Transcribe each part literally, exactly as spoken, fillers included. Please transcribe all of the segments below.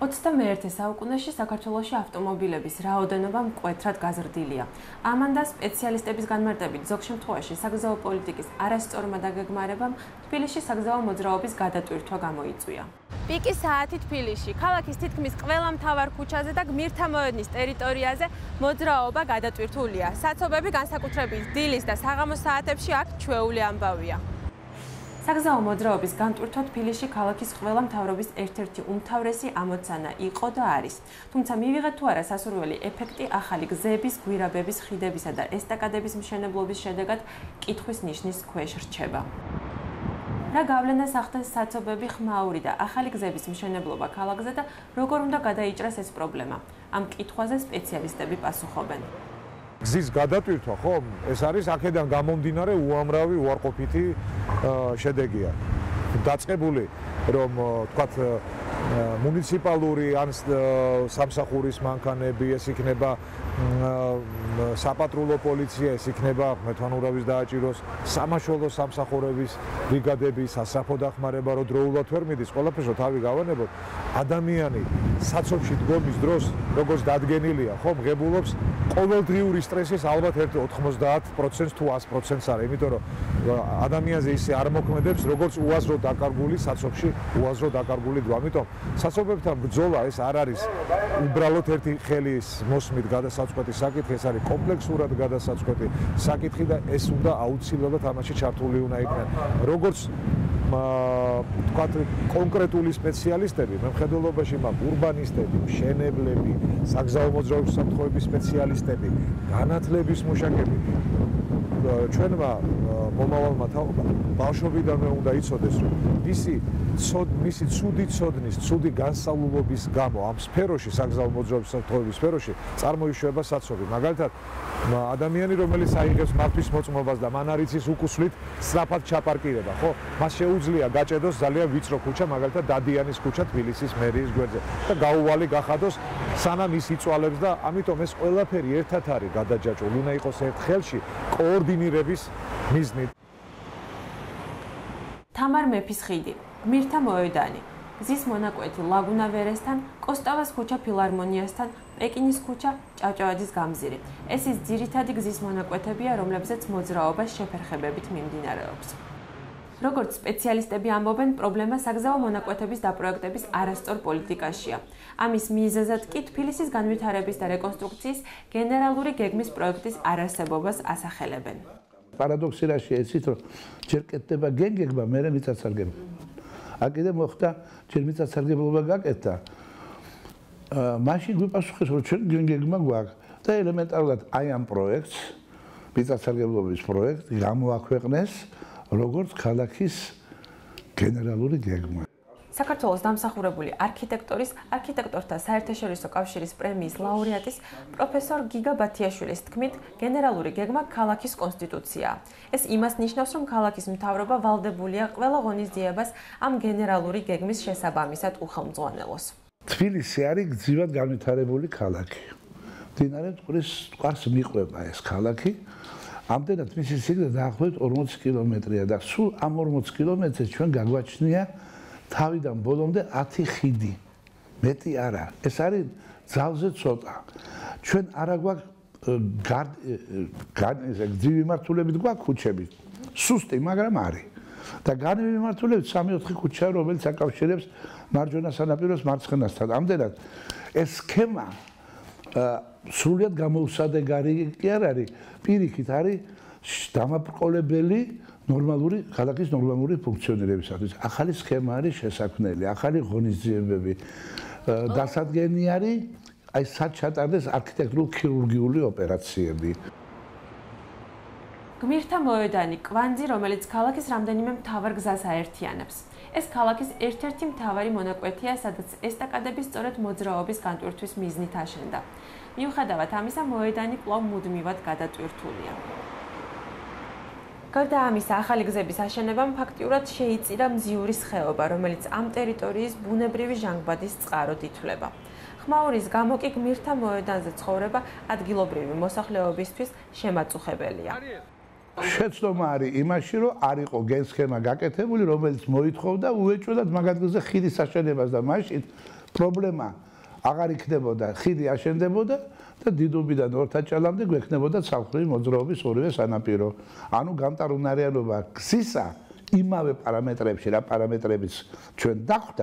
ოცდამეერთე საუკუნეში საქართველოში ავტომობილების რაოდენობა მკვეთრად გაზრდილია. ამან და სპეციალისტების განმარტებით ზოგ შემთხვევაში საგზაო პოლიტიკის არასწორმა დაგეგმარებამ თბილისში საგზაო მოძრაობის გადატვირთვა გამოიწვია. პიკის საათი თბილისში, ქალაქის თითქმის ყველა მთავარ ქუჩაზე და გმირთა მოედნის ტერიტორიაზე მოძრაობა გადატვირთულია. საცობები განსაკუთრებით დილის და საღამოს საათებში აქ ჩვეული ამბავია. საგზაო მოძრაობის განტვირთვა თბილისში ქალაქის ყველა მთავრობის ერთ-ერთი უმთავრესი ამოცანა იყო და არის. თუმცა მივიღეთ თუ არა სასურველი ეფექტი ახალი გზების, გვირაბების, ხიდებისა და ესტაკადების მშენებლობის შედეგად კითხვის ნიშნის ქვეშ რჩება. რა გავლენას ახდენს საცობები, ხმაური და ახალი გზების მშენებლობა ქალაქზე და როგორ უნდა გადაიჭრას ეს პრობლემა? ამ კითხვაზე სპეციალისტები პასუხობენ. გზის გადატვირთვა, ხო, ეს არის აქედან გამომდინარე უამრავი უარყოფითი შედეგია. დაწყებული, რომ თქვათ მუნიციპალური ან სამსახურის მანქანები, ეს იქნება საპატრულო პოლიცია, ეს იქნება მეთვალურავის დააჭიროს, სამაშველო სამსახურების ბრიგადები, სასაფო დახმარება, რომ დროულად ვერ მიდის, ყველაფერს თავი გავანებოთ. ადამიანი საცობში დგომის დროს, როგორც დადგენილია, ხო, მღებულობს ყოველდღიური სტრესის ალბათ ერთ ოთხმოცდაათ პროცენტს თუ ას პროცენტს არის, იმიტომ რომ ადამიანზე ისე არ მოქმედებს, როგორც უაზრო დაკარგული საცობში, უაზრო დაკარგული დრო. ამიტომ საცობებთან ბრძოლა ეს არ არის უბრალოდ ერთი ხელის მოსმით გადასაწყვეტი საკითხი, ეს არის კომპლექსურად გადასაწყვეტი საკითხი და ეს უნდა აუცილებლად ამაში ჩართული უნდა იქნან. როგორც თქვათ კონკრეტული სპეციალისტები, მემხედველობაში მაქვს ურბანისტები, მშენებლები, საგზაო მოძრაობის უსაფრთხოების სპეციალისტები, განათლების მუშაკები. ჩვენმა მომავალმა თაობამ ბავშვობიდანვე უნდა იცოდეს, რომ მისი მისი ცუდი ცოდნის, ცუდი განსწავლულობის გამო ამ სფეროში, საგზაო მოძრაობის უსაფრთხოების სფეროში წარმოიშვება საცობი. მაგალითად, ადამიანი, რომელიც აიღებს მართვის მოწმობას და მან არ იცის უკუსლით სწრაფად ჩაპარკირება, ხო? მას შეუძლია გაჭედოს ძალიან ვიწრო ქუჩა, მაგალითად დადიანის ქუჩა თბილისის მერიის გვერდზე და გაუვალი გახადოს სანამ ის იწვალებს და ამიტომ ეს ყველაფერი ერთად არის გადაჯაჭვული, უნდა იყოს ერთ ხელში კოორდინირების მიზნით. თამარ მეფის ხიდი, გმირთა მოედანი, გზის მონაკვეთი ლაგუნა ვერესთან, კოსტავას ქუჩა ფილარმონიასთან, პეკინის ქუჩა ჭავჭავაძის გამზირი. ეს ის ძირითადი გზის მონაკვეთებია, რომლებზეც მოძრაობა შეფერხებებით მიმდინარეობს. როგორც სპეციალისტები ამბობენ, პრობლემა საგზაო მონაკვეთების დაპროექტების არასწორ პოლიტიკაშია. ამის მიზეზად კი თბილისის განვითარების და რეკონსტრუქციის გენერალური გეგმის პროექტის არარსებობას ასახელებენ. პარადოქსი რაშია იცით, რომ ჯერ კეთდება გეგმა, მერე მიწათსარგებლობა. აქედან მოხდა ჯერ მიწათსარგებლობა გაკეთდა. მაშინ გვიპასუხეს, რომ ჩვენ გეგმა გვაქვს და ელემენტარულად აი ამ პროექტს, მიწათსარგებლობის პროექტს გამოაქვეყნეს როგორც ქალაქის გენერალური გეგმა. საქართველოს დამსახურებული არქიტექტორის, არქიტექტორთა საერთაშორისო კავშირის პრემიის ლაურეატის პროფესორ გიგა ბათიაშვილის თქმით, გენერალური გეგმა ქალაქის კონსტიტუციაა. ეს იმას ნიშნავს, რომ ქალაქის მთავრობა ვალდებულია ყველა ღონისძიებას ამ გენერალური გეგმის შესაბამისად უხელმძღვანელოს. თბილისი არის გრძივად განვითარებული ქალაქი. მდინარე მტკვრის მტკვარს მიყვება ეს ქალაქი. ამდენად მისი სიგრძე დაახლოებით ორმოცი კილომეტრია და სულ ამ ორმოცი კილომეტრზე ჩვენ გაგვაჩნია თავიდან ბოლომდე ათი ხიდი. მეტი არა. ეს არის ძალზე ცოტა. ჩვენ არა გვაქვს გრძივი მიმართულებით გვაქვს ქუჩები. სუსტი, მაგრამ არის. და განივი მიმართულებით სამი-ოთხი ქუჩაა, რომელიც აკავშირებს მარჯვენა სანაპიროს მარცხენასთან. ამდენად ეს სქემა სრულიად გამოუსადეგარი კი არ არის, პირიქით არის დამაბრკოლებელი ნორმალური ქალაქის ნორმალური ფუნქციონირებისათვის. ახალი სქემა არის შესაქმნელი, ახალი ღონისძიებები, დასადგენი არის, აი სად ჩატარდეს არქიტექტურულ-ქირურგიული ოპერაციები. გმირთა მოედანი, კვანძი, რომელიც ქალაქის რამდენიმე მთავარ გზას აერთიანებს. ეს ქალაქის ერთ-ერთი მთავარი მონაკვეთია, სადაც ესტაკადების სწორედ მოძრაობის განტვირთვის მიზნით აშენდა. მიუხედავად ამისა, მოედანი კვლავ მუდმივად გადატვირთულია. გარდა ამისა, ახალი გზების აშენებამ ფაქტიურად შეიწირა მზიურის ხეობა, რომელიც ამ ტერიტორიის ბუნებრივი ჟანგბადის წყაროდ ითვლება. ხმაურის გამო კი გმირთა მოედანზე ცხოვრება ადგილობრივი მოსახლეობისთვის შემაწუხებელია. შეცდომა არის იმაში, რომ არ იყო გენსქემა გაკეთებული, რომელიც მოითხოვდა უეჭვოდათ მაგ ადგილზე ხიდის აშენებას და მაშინ პრობლემა აღარ იქნებოდა, ხიდი აშენდებოდა და დიდუბიდან ორთაჭალამდე გვექნებოდა სამხრეთი მოძრაობის ორივე სანაპირო. ანუ გამტარუნარიანობა გზისა იმავე პარამეტრებში, რა პარამეტრებიც ჩვენ დახვდა,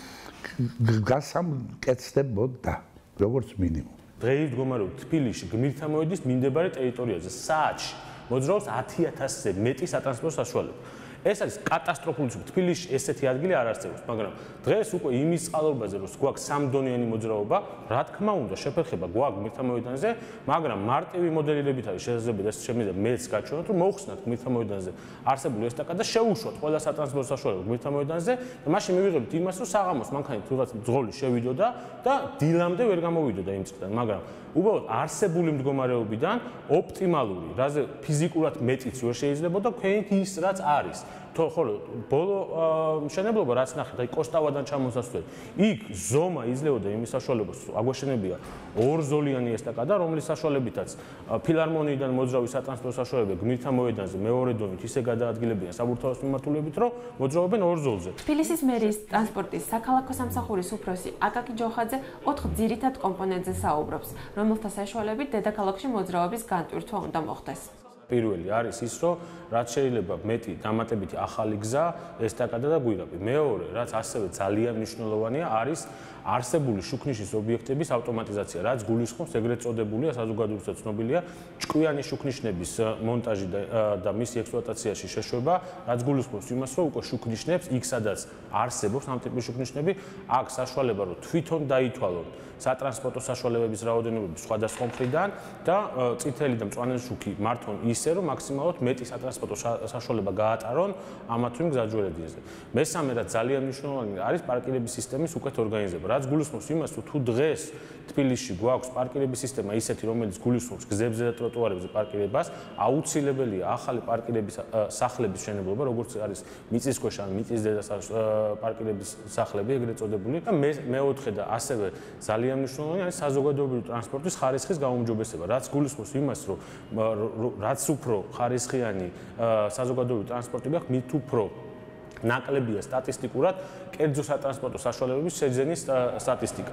გასამკეთდებოდა, როგორც მინიმუმ. დღეის მდგომარეობით თბილისში გმირთა მოედის მიმდებარე ტერიტორიაზე საათში მოძრაობს ათი ათასზე მეტი სატრანსპორტო საშუალება. ეს არის კატასტროფული. თბილისში ესეთი ადგილი არ არსებობს, მაგრამ დღეს უკვე იმის წყალობაზე, რომ გვაქვს სამდონიანი მოძრაობა, რა თქმა უნდა, შეფერხება გვაქვს გმირთა მოედანზე, მაგრამ მარტივი მოდელირებით არის შესაძლებელი ეს შემიძლია მეც გაჩვენოთ, რომ მოხსნათ გმირთა მოედანზე არსებული ესტაკადა და შეუშვათ ყველა სატრანსპორტო საშუალება გმირთა მოედანზე და მაშინ მივიღებთ იმას, რომ საღამოს მანქანით რაღაც ძღოლი შევიდოდა და დილამდე ვერ გამოვიდოდა იმ წრიდან, მაგრამ უბრალოდ არსებული მდგომარეობიდან ოპტიმალური, რაზე ფიზიკურად მეტიც ვერ შეიძლება და ქვენით ის რაც არის. თო ხო ბოლო მშენებლობა რაც ნახეთ, აი კოსტავადან ჩამოსასვლელი. იქ ზომა იძლეოდა იმის საშუალებას, აგვაშენებია ორზოლიანი ესტაკადა, რომლის საშუალებითაც ფილარმონიიდან მოძრავი სატრანსპორტო საშუალებები გმირთა მოედანზე მეორე დონით ისე გადაადგილებიან საბურთალოს მიმართულებით, რომ მოძრაობენ ორ ზოლზე. თბილისის მერიის ტრანსპორტის საქალაქო სამსახურის უფროსი აკაკი ჯოხაძე ოთხ ძირითად კომპონენტზე საუბრობს, რომელთა საშუალებით დედაქალაქში მოძრაობის განტვირთვა უნდა მოხდეს. პირველი არის ის, რომ რაც შეიძლება მეტი დამატებითი ახალი გზა, ესტაკადა და გვირაბი. მეორე, რაც ასევე ძალიან მნიშვნელოვანია, არის არსებული შუქნიშის ობიექტების ავტომატიზაცია, რაც გულისხმობს ეგრეთ წოდებულია, საზოგადოებრივად ცნობილია, ჭკვიანი შუქნიშნების მონტაჟი და მისი ექსპლუატაციაში შეშვება, რაც გულისხმობს იმას, რომ უკვე შუქნიშნებს იქ სადაც არსებობს ამ ტიპის შუქნიშნები, აქ საშუალება რომ თვითონ დაითვალონ სატრანსპორტო საშუალებების რაოდენობები სხვადასხვა მხრიდან და წითელი და მწვანე შუქი მართონ ისე, რომ მაქსიმალურად მეტი სატრანსპორტო საშუალება გაატარონ ამა თუ იმ გზაჯვარედინზე. მესამე, რაც ძალიან მნიშვნელოვანი არის პარკირების სისტემის უკეთ ორგანიზება. რაც გულისხმობს იმას, რომ თუ დღეს თბილისში გვაქვს პარკირების სისტემა ისეთი, რომელიც გულისხმობს გზებზე და ტროტუარებზე პარკირებას, აუცილებელია ახალი პარკირების სახლების მშენებლობა, როგორც არის მიწისქვეშა ან მიწისზედა პარკირების სახლები, ეგრეთ წოდებული. და მეოთხე და ასევე ძალიან მნიშვნელოვანი არის საზოგადოებრივი ტრანსპორტის ხარისხის გაუმჯობესება, რაც გულისხმობს იმას, რომ რაც უფრო ხარისხიანი საზოგადოებრივი ტრანსპორტი გაქვს, მით უფრო ნაკლებია სტატისტიკურად კერძო სატრანსპორტო საშუალებების შეძენის სტატისტიკა.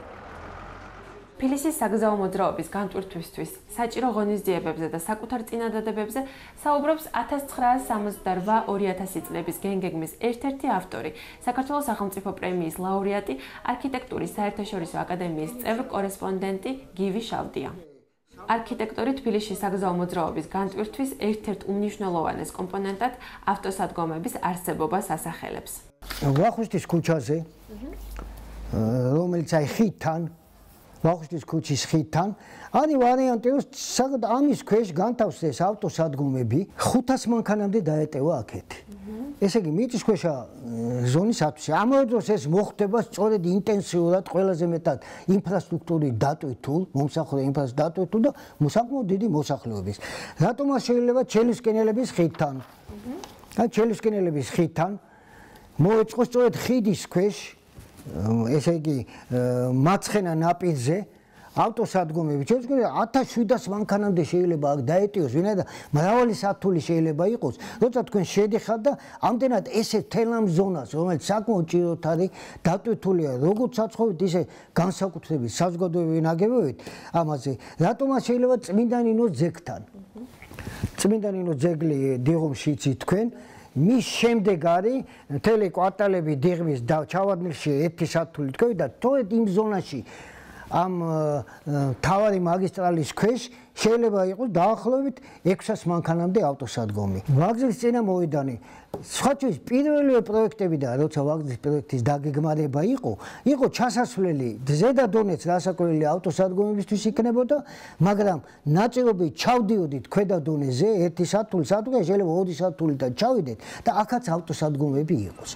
თბილისის საგზაო მოძრაობის განტვირთვისთვის საჭირო ღონისძიებებზე და საკუთარ წინადადებებზე საუბრობს ათას ცხრაას სამოცდარვა ორი ათასი წლების გენგეგმის ერთ-ერთი ავტორი, საქართველოს სახელმწიფო პრემიის ლაურეატი, არქიტექტურის საერთაშორისო აკადემიის წევრ კორესპონდენტი გივი შავდია. არქიტექტორი თბილისში საგზაო მოძრაობის განტვირთვის ერთ-ერთ უმნიშვნელოვანეს კომპონენტად ავტოსადგომების არსებობას ასახელებს. ვახუშტის ქუჩაზე, რომელიც აი ხიდთან ვახუშტის ქუჩის ხიდთან, არის ვარიანტი, რომ საკუთარ ამის ქვეშ განთავსდეს ავტოსადგომები ხუთას მანქანამდე დაეტევა აქეთ. ესე იგი, მიწისქვეშა ზონისათვის ამავე დროს ეს მოხდება სწორედ ინტენსიურად ყველაზე მეტად ინფრასტრუქტურის დატვირთულ, მომსახურე ინფრასტრუქტურის დატვირთულ და საკმაოდ დიდი მოსახლეობის. რატომ არ შეიძლება ჩელისკენელების ხიდთან? ან ჩელისკენელების ხიდთან მოეწყო სწორედ ხიდის ქვეშ ესე იგი მარცხენა ნაპირზე ავტოსადგომები. შეიძლება ათას შვიდას მანქანამდე შეიძლება აქ დაეტიოს, ვინაიდან მრავალი სართული შეიძლება იყოს, როცა თქვენ შედიხართ და ამდენად ესეთ თელამ ზონას, რომელიც საკმაოდ ჭიროთ არის, დატვირთულია როგორც საცხოვრით, ისე განსაკუთრებით საზოგადოებრივი ნაგებობებით, ამაზე რატომ არ შეიძლება წმინდანინოს ძეგლთან? წმინდანინოს ძეგლი დიღომში იცით თქვენ, მის შემდეგ არის მთელი კვარტალები დიღმის და ჩავარდნილში ერთი სართული თქვენ და თორედ იმ ზონაში ამ თავარი მაგისტრალის ქვეშ შეიძლება იყოს დაახლოებით ექვსას მანქანამდე ავტოსადგომი. ვაგზლის წინა მოედანი სხვათვის პირველივე პროექტები და როცა ვაგზლის პროექტის დაგეგმარება იყო, იყო ჩასასვლელი ზედა დონეც რასაკვირველი ავტოსადგომებისთვის იქნებოდა, მაგრამ ნაწილობრივ ჩავდიოდით ქვედა დონეზე ერთი სართული, სართული შეიძლება ორი სართულიდან ჩავიდეთ და აქაც ავტოსადგომები იყოს.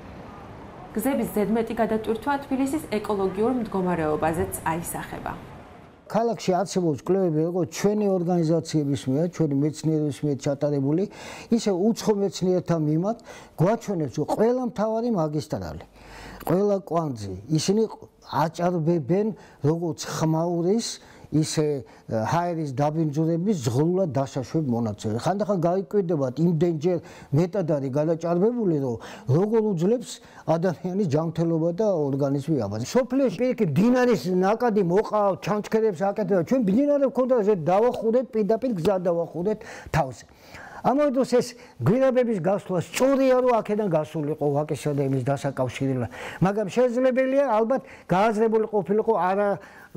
გზების ზედმეტი გადატვირთვა თბილისის ეკოლოგიურ მდგომარეობაზეც აისახება. ქალაქში არსებობს კვლევები, როგორც ჩვენი ორგანიზაციების მიერ, ჩვენი მეცნიერების მიერ ჩატარებული, ისე უცხო მეცნიერთა მიმართ გვაჩვენებს, რომ ყველა მთავარი მაგისტრალი, ყველა კვანძი, ისინი აჭარბებენ როგორც ხმაურის ისე ჰაერის დაბინძურების ზღლულად დასაშვებ მონაწილე. ხანდახან გაიკვირდებათ იმდენჯერ მეტად არის გადაჭარბებული, რომ როგორ უძლებს ადამიანის ჯანმრთელობა და ორგანიზმი აბაზ. სოფლიოში პირიქით დინარის ნაკადი მოყავთ, ჩანჩქერებს აკეთებდა. ჩვენ დინარე გვქონდა ზედ დავახურეთ, პირდაპირ გზა დავახურეთ თავზე. ამავე დროს ეს გვირაბების გასვლა სწორია, რომ აქედან გასულიყო ვაკისა და იმის დასაკავშირებლად. მაგრამ შესაძლებელია ალბათ გააზრებული ყოფილიყო არა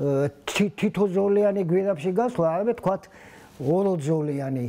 თითოძოლიანი გვირაბში გასვლა, არამედ თქვათ ოროძოლიანი.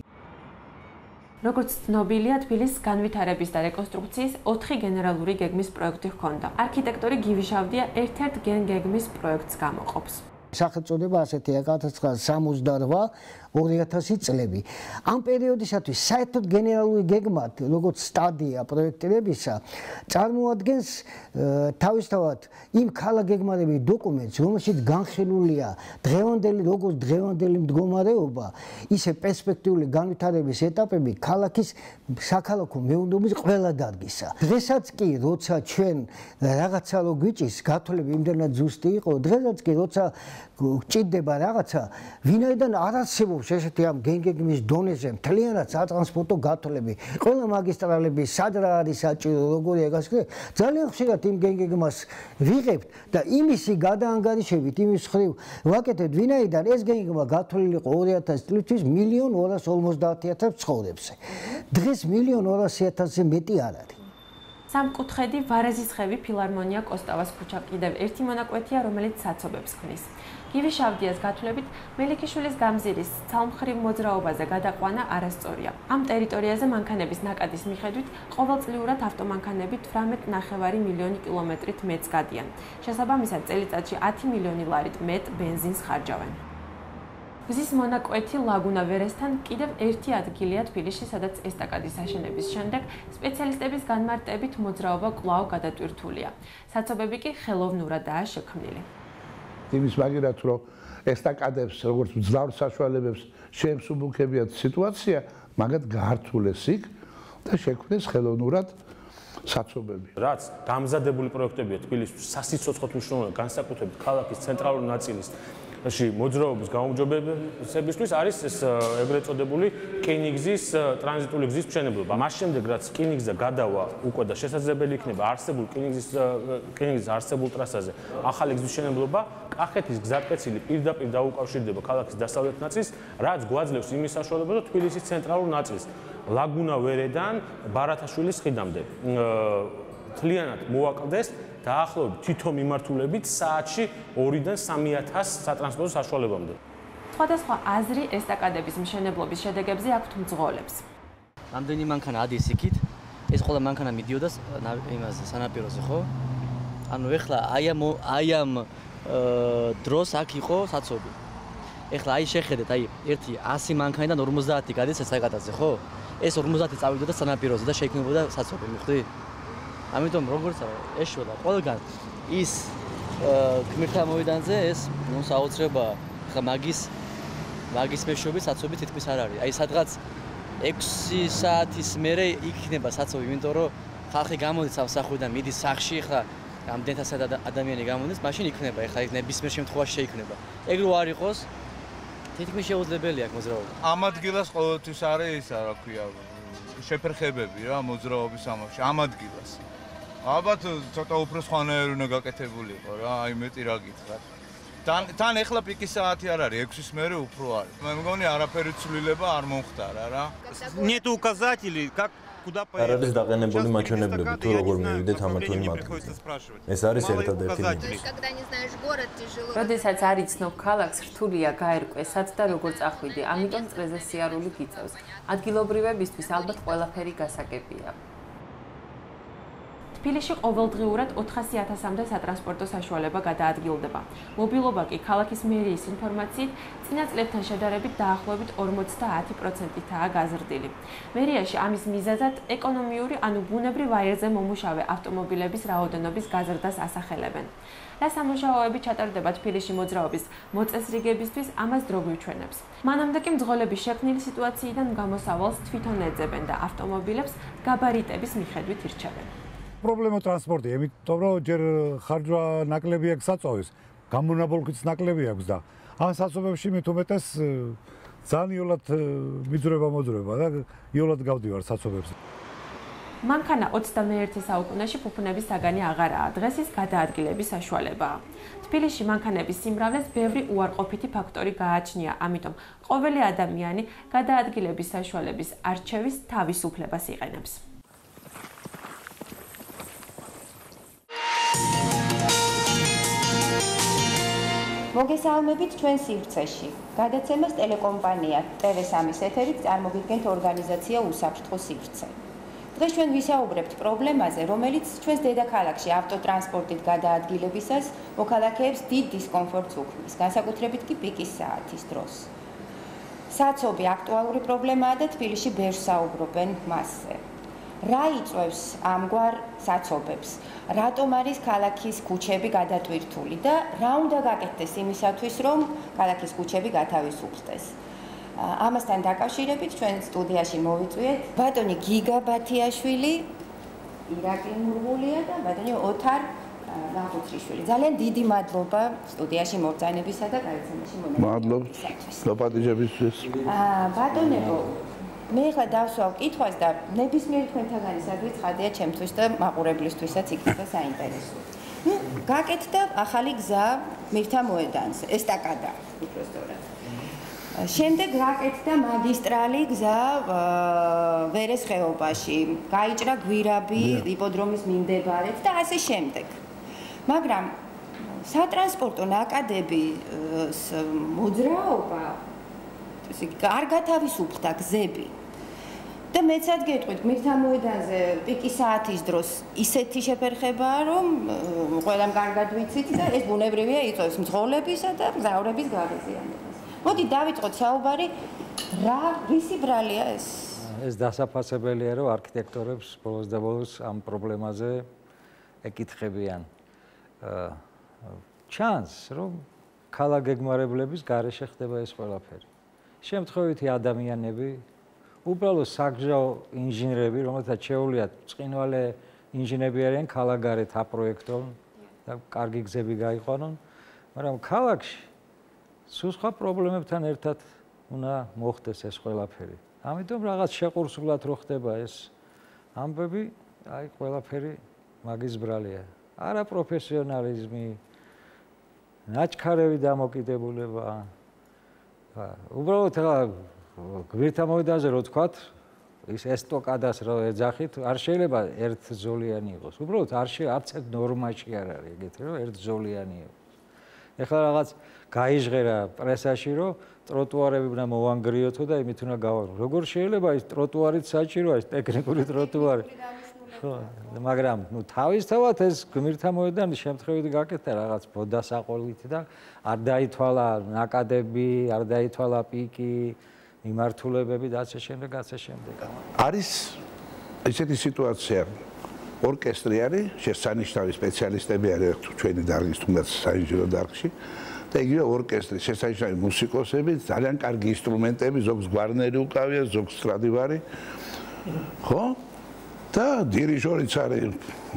როგორც ცნობილია, თბილისის განვითარების და რეკონსტრუქციის ოთხი გენერალური გეგმის პროექტი ჰქონდა. არქიტექტორი გივი შავდია ერთ-ერთ გენგეგმის პროექტს გამოყოფს. სახელწოდება ასეთია ექვსი ათას სამოცდაოთხ ორი ათასი წლები. ამ პერიოდისათვის საერთოდ გენერალური გეგმა, როგორც სტადია პროექტირებისა, წარმოადგენს თავისთავად იმ ქალაგეგმარების დოკუმენტს, რომელშიც განხილულია დღევანდელი როგორც დღევანდელი მდგომარეობა, ისე პერსპექტიული განვითარების ეტაპები ქალაქის საქალაქო მეურნეობის ყველა დარგისა. დღესაც კი, როცა ჩვენ რაღაცა რო გვიჭის, გათვლები იმდენად ზუსტი იყო, დღესაც კი, როცა გჭირდება რაღაცა, ვინაიდან არ არსებობს ესეთი ამ გენგეგმის დონეზე მთლიანად სატრანსპორტო გათვლები, ყველა მაგისტრალები სად რა არის საჭირო, როგორია გასაგები, ძალიან ხშირად იმ გენგეგმას ვიღებთ და იმისი გადაანგარიშებით იმის ხრივ ვაკეთებთ, ვინაიდან ეს გენგეგმა გათვლილი იყო ორი ათასი წლისთვის მილიონ ორას ორმოცდაათი ათას ცხოვრებზე. დღეს მილიონ ორასი ათასზე მეტი არ არის. სამკუთხედი ვარეზისხევი ფილარმონია კოსტავას ქუჩა კიდევ ერთი მონაკვეთია, რომელიც საცობებს ქმნის. გივი შავდიას გათვლებით, მელიქიშვილის გამზირის ცალმხრივ მოძრაობაზე გადაყვანა არასწორია. ამ ტერიტორიაზე მანქანების ნაკადის მიხედვით ყოველწლიურად ავტომანქანები თვრამეტ ნახევარი მილიონი კილომეტრით მეტს გადიან. შესაბამისად, წელიწადში ათი მილიონი ლარით მეტ ბენზინს ხარჯავენ. გზის მონაკვეთი ლაგუნა ვერესთან კიდევ ერთი ადგილია თბილისში, სადაც ესტაკადის აშენების შემდეგ სპეციალისტების განმარტებით მოძრაობა კვლავ გადატვირთულია. საცობები კი ხელოვნურადაა შექმნილი. იმის მაგერად, რომ ესტაკადებს, როგორც მძლავრ საშუალებებს შეემსუბუქებიათ სიტუაცია, მაგათ გაართულეს იქ და შექმნეს ხელოვნურად საცობები. რაც დამზადებული პროექტებია თბილისში სასიცოცხლო მნიშვნელობა განსაკუთრებით ქალაქის ცენტრალური ნაწილის მოძრაობის გაუმჯობესებისთვის არის ეს ეგრეთ წოდებული რკინიგზის ტრანზიტული გზის მშენებლობა. მას შემდეგ რაც რკინიგზა გადავა უკვე და შესაძლებელი იქნება არსებულ რკინიგზის რკინიგზის არსებულ ტრასაზე ახალი გზის მშენებლობა, კახეთის გზატკეცილი პირდაპირ დაუკავშირდება ქალაქის დასავლეთ ნაწილს, რაც გვაძლევს იმის საშუალებას, რომ თბილისის ცენტრალურ ნაწილს ლაგუნა ვერედან ბარათაშვილის ხიდამდე მთლიანად მოაკლდეს დაახლოებით თითო მიმართულებით საათში ორიდან სამი ათასი სატრანსპორტო საშუალებამდე. სხვადასხვა აზრი ესტაკადების მშენებლობის შედეგებზე აქვთ მძღოლებს. რამდენი მანქანა ადის იქით? ეს ყველა მანქანა მიდიოდა იმაზე სანაპიროზე, ხო? ანუ ეხლა აი ამ აი ამ დროს აქ იყო საცობი. ეხლა აი შეხედეთ, აი ერთი ასი მანქანიდან ორმოცდაათი გადის ესტაკადაზე, ხო? ეს ორმოცდაათი წავიდოდა სანაპიროზე და შეიქმნებოდა საცობი, მიხვდი? ამიტომ როგორც ეშოდა ყველგან ის გმირთა მოედანზე ეს ნუ საოცრება ხა მაგის მაგის მეშვეობის საცობი თითქმის არ არის. აი სადღაც ექვსი საათის მერე იქნება საცობი, იმიტომ რომ ხალხი გამოდის სამსახურიდან, მიდის სახლში, ხა რამდენთა საათ ადამიანი გამოდის, მაშინ იქნება, ხა ნებისმიერ შემთხვევაში შეიქმნება. ეგ რო არ იყოს, თითქმის შეუძლებელია აქ მოძრაობა. ამ ადგილას ყოველთვის არის ისა, რა ქვია, შეფერხებები რა მოძრაობის ამაში, ამ ადგილას. ალბათ ცოტა უფრო სხვანაირი უნდა გაკეთებულიყო რა, აი მეტი რა გითხრათ. თან თან ეხლა პიკის საათი არ არის, ექვსის მერე უფრო არის. მე მგონი არაფერი ცვლილება არ მომხდარა რა. Нет указателей, как куда поехать. არის დაყენებული მაჩვენებლები, თუ როგორ მივიდეთ ამა თუ იმ ადგილზე. ეს არის ერთადერთი მინუსი. როდესაც არ იცნობ ქალაქს, რთულია გაერკვესად და როგორ წახვიდე, ამიტომ წრეზე სიარული გიწევს. ადგილობრივებისთვის ალბათ ყველაფერი გასაგებია. თბილისში ყოველდღიურად ოთხასი ათასამდე სატრანსპორტო საშუალება გადაადგილდება. მობილობა კი ქალაქის მერიის ინფორმაციით წინა წლებთან შედარებით დაახლოებით ორმოცდაათი პროცენტითაა გაზრდილი. მერიაში ამის მიზეზად ეკონომიური, ანუ ბუნებრივ აირზე მომუშავე ავტომობილების რაოდენობის გაზრდას ასახელებენ. რა სამუშაოები ჩატარდება თბილისში მოძრაობის მოწესრიგებისთვის, ამას დრო გვიჩვენებს. მანამდე კი მძღოლების შექმნილი სიტუაციიდან გამოსავალს თვითონ ეძებენ და ავტომობილებს გაბარიტების მიხედვით ირჩევენ. პრობლემა ტრანსპორტია, იმიტომ რომ ჯერ ხარჯვა ნაკლები აქვს საწოვის, გამონაბოლქვიც ნაკლები აქვს და ამ საცობებში მით უმეტეს ძალიან იოლად მიძრება მოძრება და იოლად გავდივარ საცობებზე. მანქანა ოცდამეერთე საუკუნეში ფუფუნების საგანი აღარაა. დღეს ის გადაადგილების საშუალებაა. თბილისში მანქანების სიმრავლეს ბევრი უარყოფითი ფაქტორი გააჩნია, ამიტომ ყოველი ადამიანი გადაადგილების საშუალების არჩევის თავისუფლებას იყენებს. მოგესალმებით ჩვენ სივრცეში. გადაცემას ტელეკომპანია ტე ვე სამის ეთერით წარმოგიდგენთ ორგანიზაცია უსაფრთხო სივრცე. დღეს ჩვენ ვისაუბრებთ პრობლემაზე, რომელიც ჩვენს დედაქალაქში ავტოტრანსპორტით გადაადგილებისას მოქალაქეებს დიდ დისკომფორტს უქმნის, განსაკუთრებით კი პიკის საათის დროს. საცობი აქტუალური პრობლემაა და თბილისში ბევრს საუბრობენ მასზე. რა იწვევს ამგვარ საცობებს? რატომ არის ქალაქის ქუჩები გადატვირთული და რა უნდა გაკეთდეს იმისათვის, რომ ქალაქის ქუჩები გათავისუფლდეს? ამასთან დაკავშირებით ჩვენ სტუდიაში მოვიწვიეთ ბატონი გიგა ბათიაშვილი, ირაკლი მურღულია და ბატონი ოთარ ნახუცრიშვილი. ძალიან დიდი მადლობა სტუდიაში მობრძანებისა და გადაცემაში მონაწილეობისთვის. მადლობთ დაპატიჟებისთვის. ბატონებო, მე ახლა დავსვავ კითხვას და ნებისმიერ თქვენთაგანი სადღეცადია ჩემთვის და მაყურებლისთვისაც იქნება საინტერესო. ნუ გაკეთდა ახალი გზა მირთა მოედანზე, ესტაკადა უბრალოდ. შემდეგ გაკეთდა მაგისტრალი გზა ვერეს ხეობაში, გაიჭრა გვირაბი იპოდრომის მიმდებარედ და ასე შემდეგ. მაგრამ სატრანსპორტო ნაკადების მოძრაობა ისე არ გათავისუფლდა გზები. და მეცად გეტყვით, მირთა მოედანზე პიკის საათის დროს ისეთი შეფერხებაა, რომ ყველამ კარგად ვიცით და ეს ბუნებრივია იწვევს მძღოლებისა და მგზავრების გაღიზიანებას. მოდი დავიწყოთ საუბარი, რა რისი ბრალია ეს? ეს დასაფასებელია, რომ არქიტექტორებს ბოლოს და ბოლოს ამ პრობლემაზე ეკითხებიან. ჩანს, რომ ქალაქგეგმარებლების გარეშე ხდება ეს ყველაფერი. შემთხვევითი ადამიანები, უბრალოდ საგზაო ინჟინრები, რომელთაც შეუძლიათ წყინვალე ინჟინერები არიან, ქალაქგარეთ აპროექტონ და კარგი გზები გაიყვანონ, მაგრამ ქალაქში სულ სხვა პრობლემებთან ერთად უნდა მოხდეს ეს ყველაფერი. ამიტომ რაღაც შეყურსულად რო ხდება ეს ამბები, აი ყველაფერი მაგის ბრალია. არა პროფესიონალიზმი, ნაჩქარევი დამოკიდებულება. უბრალოდ გვერდთან მოედანზე რო თქვათ, ის ესტოკადას რო ეძახით, არ შეიძლება ერთზოლიანი იყოს. უბრალოდ არ შეიძლება, არც ერთ ნორმაში არ არის ეგეთი, რომ ერთზოლიანი იყოს. ეხლა რაღაც გაიჟღერა პრესაში, რომ ტროტუარები უნდა მოვანგრიოთო და იმით უნდა გავარდნო. როგორ შეიძლება ის ტროტუარიც საჭიროა, ეს ტექნიკური ტროტუარი? ხო, მაგრამ ნუ თავისთავად ეს გმირთა მოედანი შემთხვევით გაკეთდა რაღაც ბოდასაყოლით და არ დაითვალა ნაკადები, არ დაითვალა პიკი, მიმართულებები და ასე შემდეგ, ასე შემდეგ. არის ესეთი სიტუაცია, ორკესტრი არის, შესანიშნავი სპეციალისტები არის ჩვენი დარგის, თუნდაც საინჟინრო დარგში და იგივე ორკესტრი, შესანიშნავი მუსიკოსები, ძალიან კარგი ინსტრუმენტები, ზოგს გვარნერი უკავია, ზოგს სტრადივარი. ხო? და დირიჟორიც არის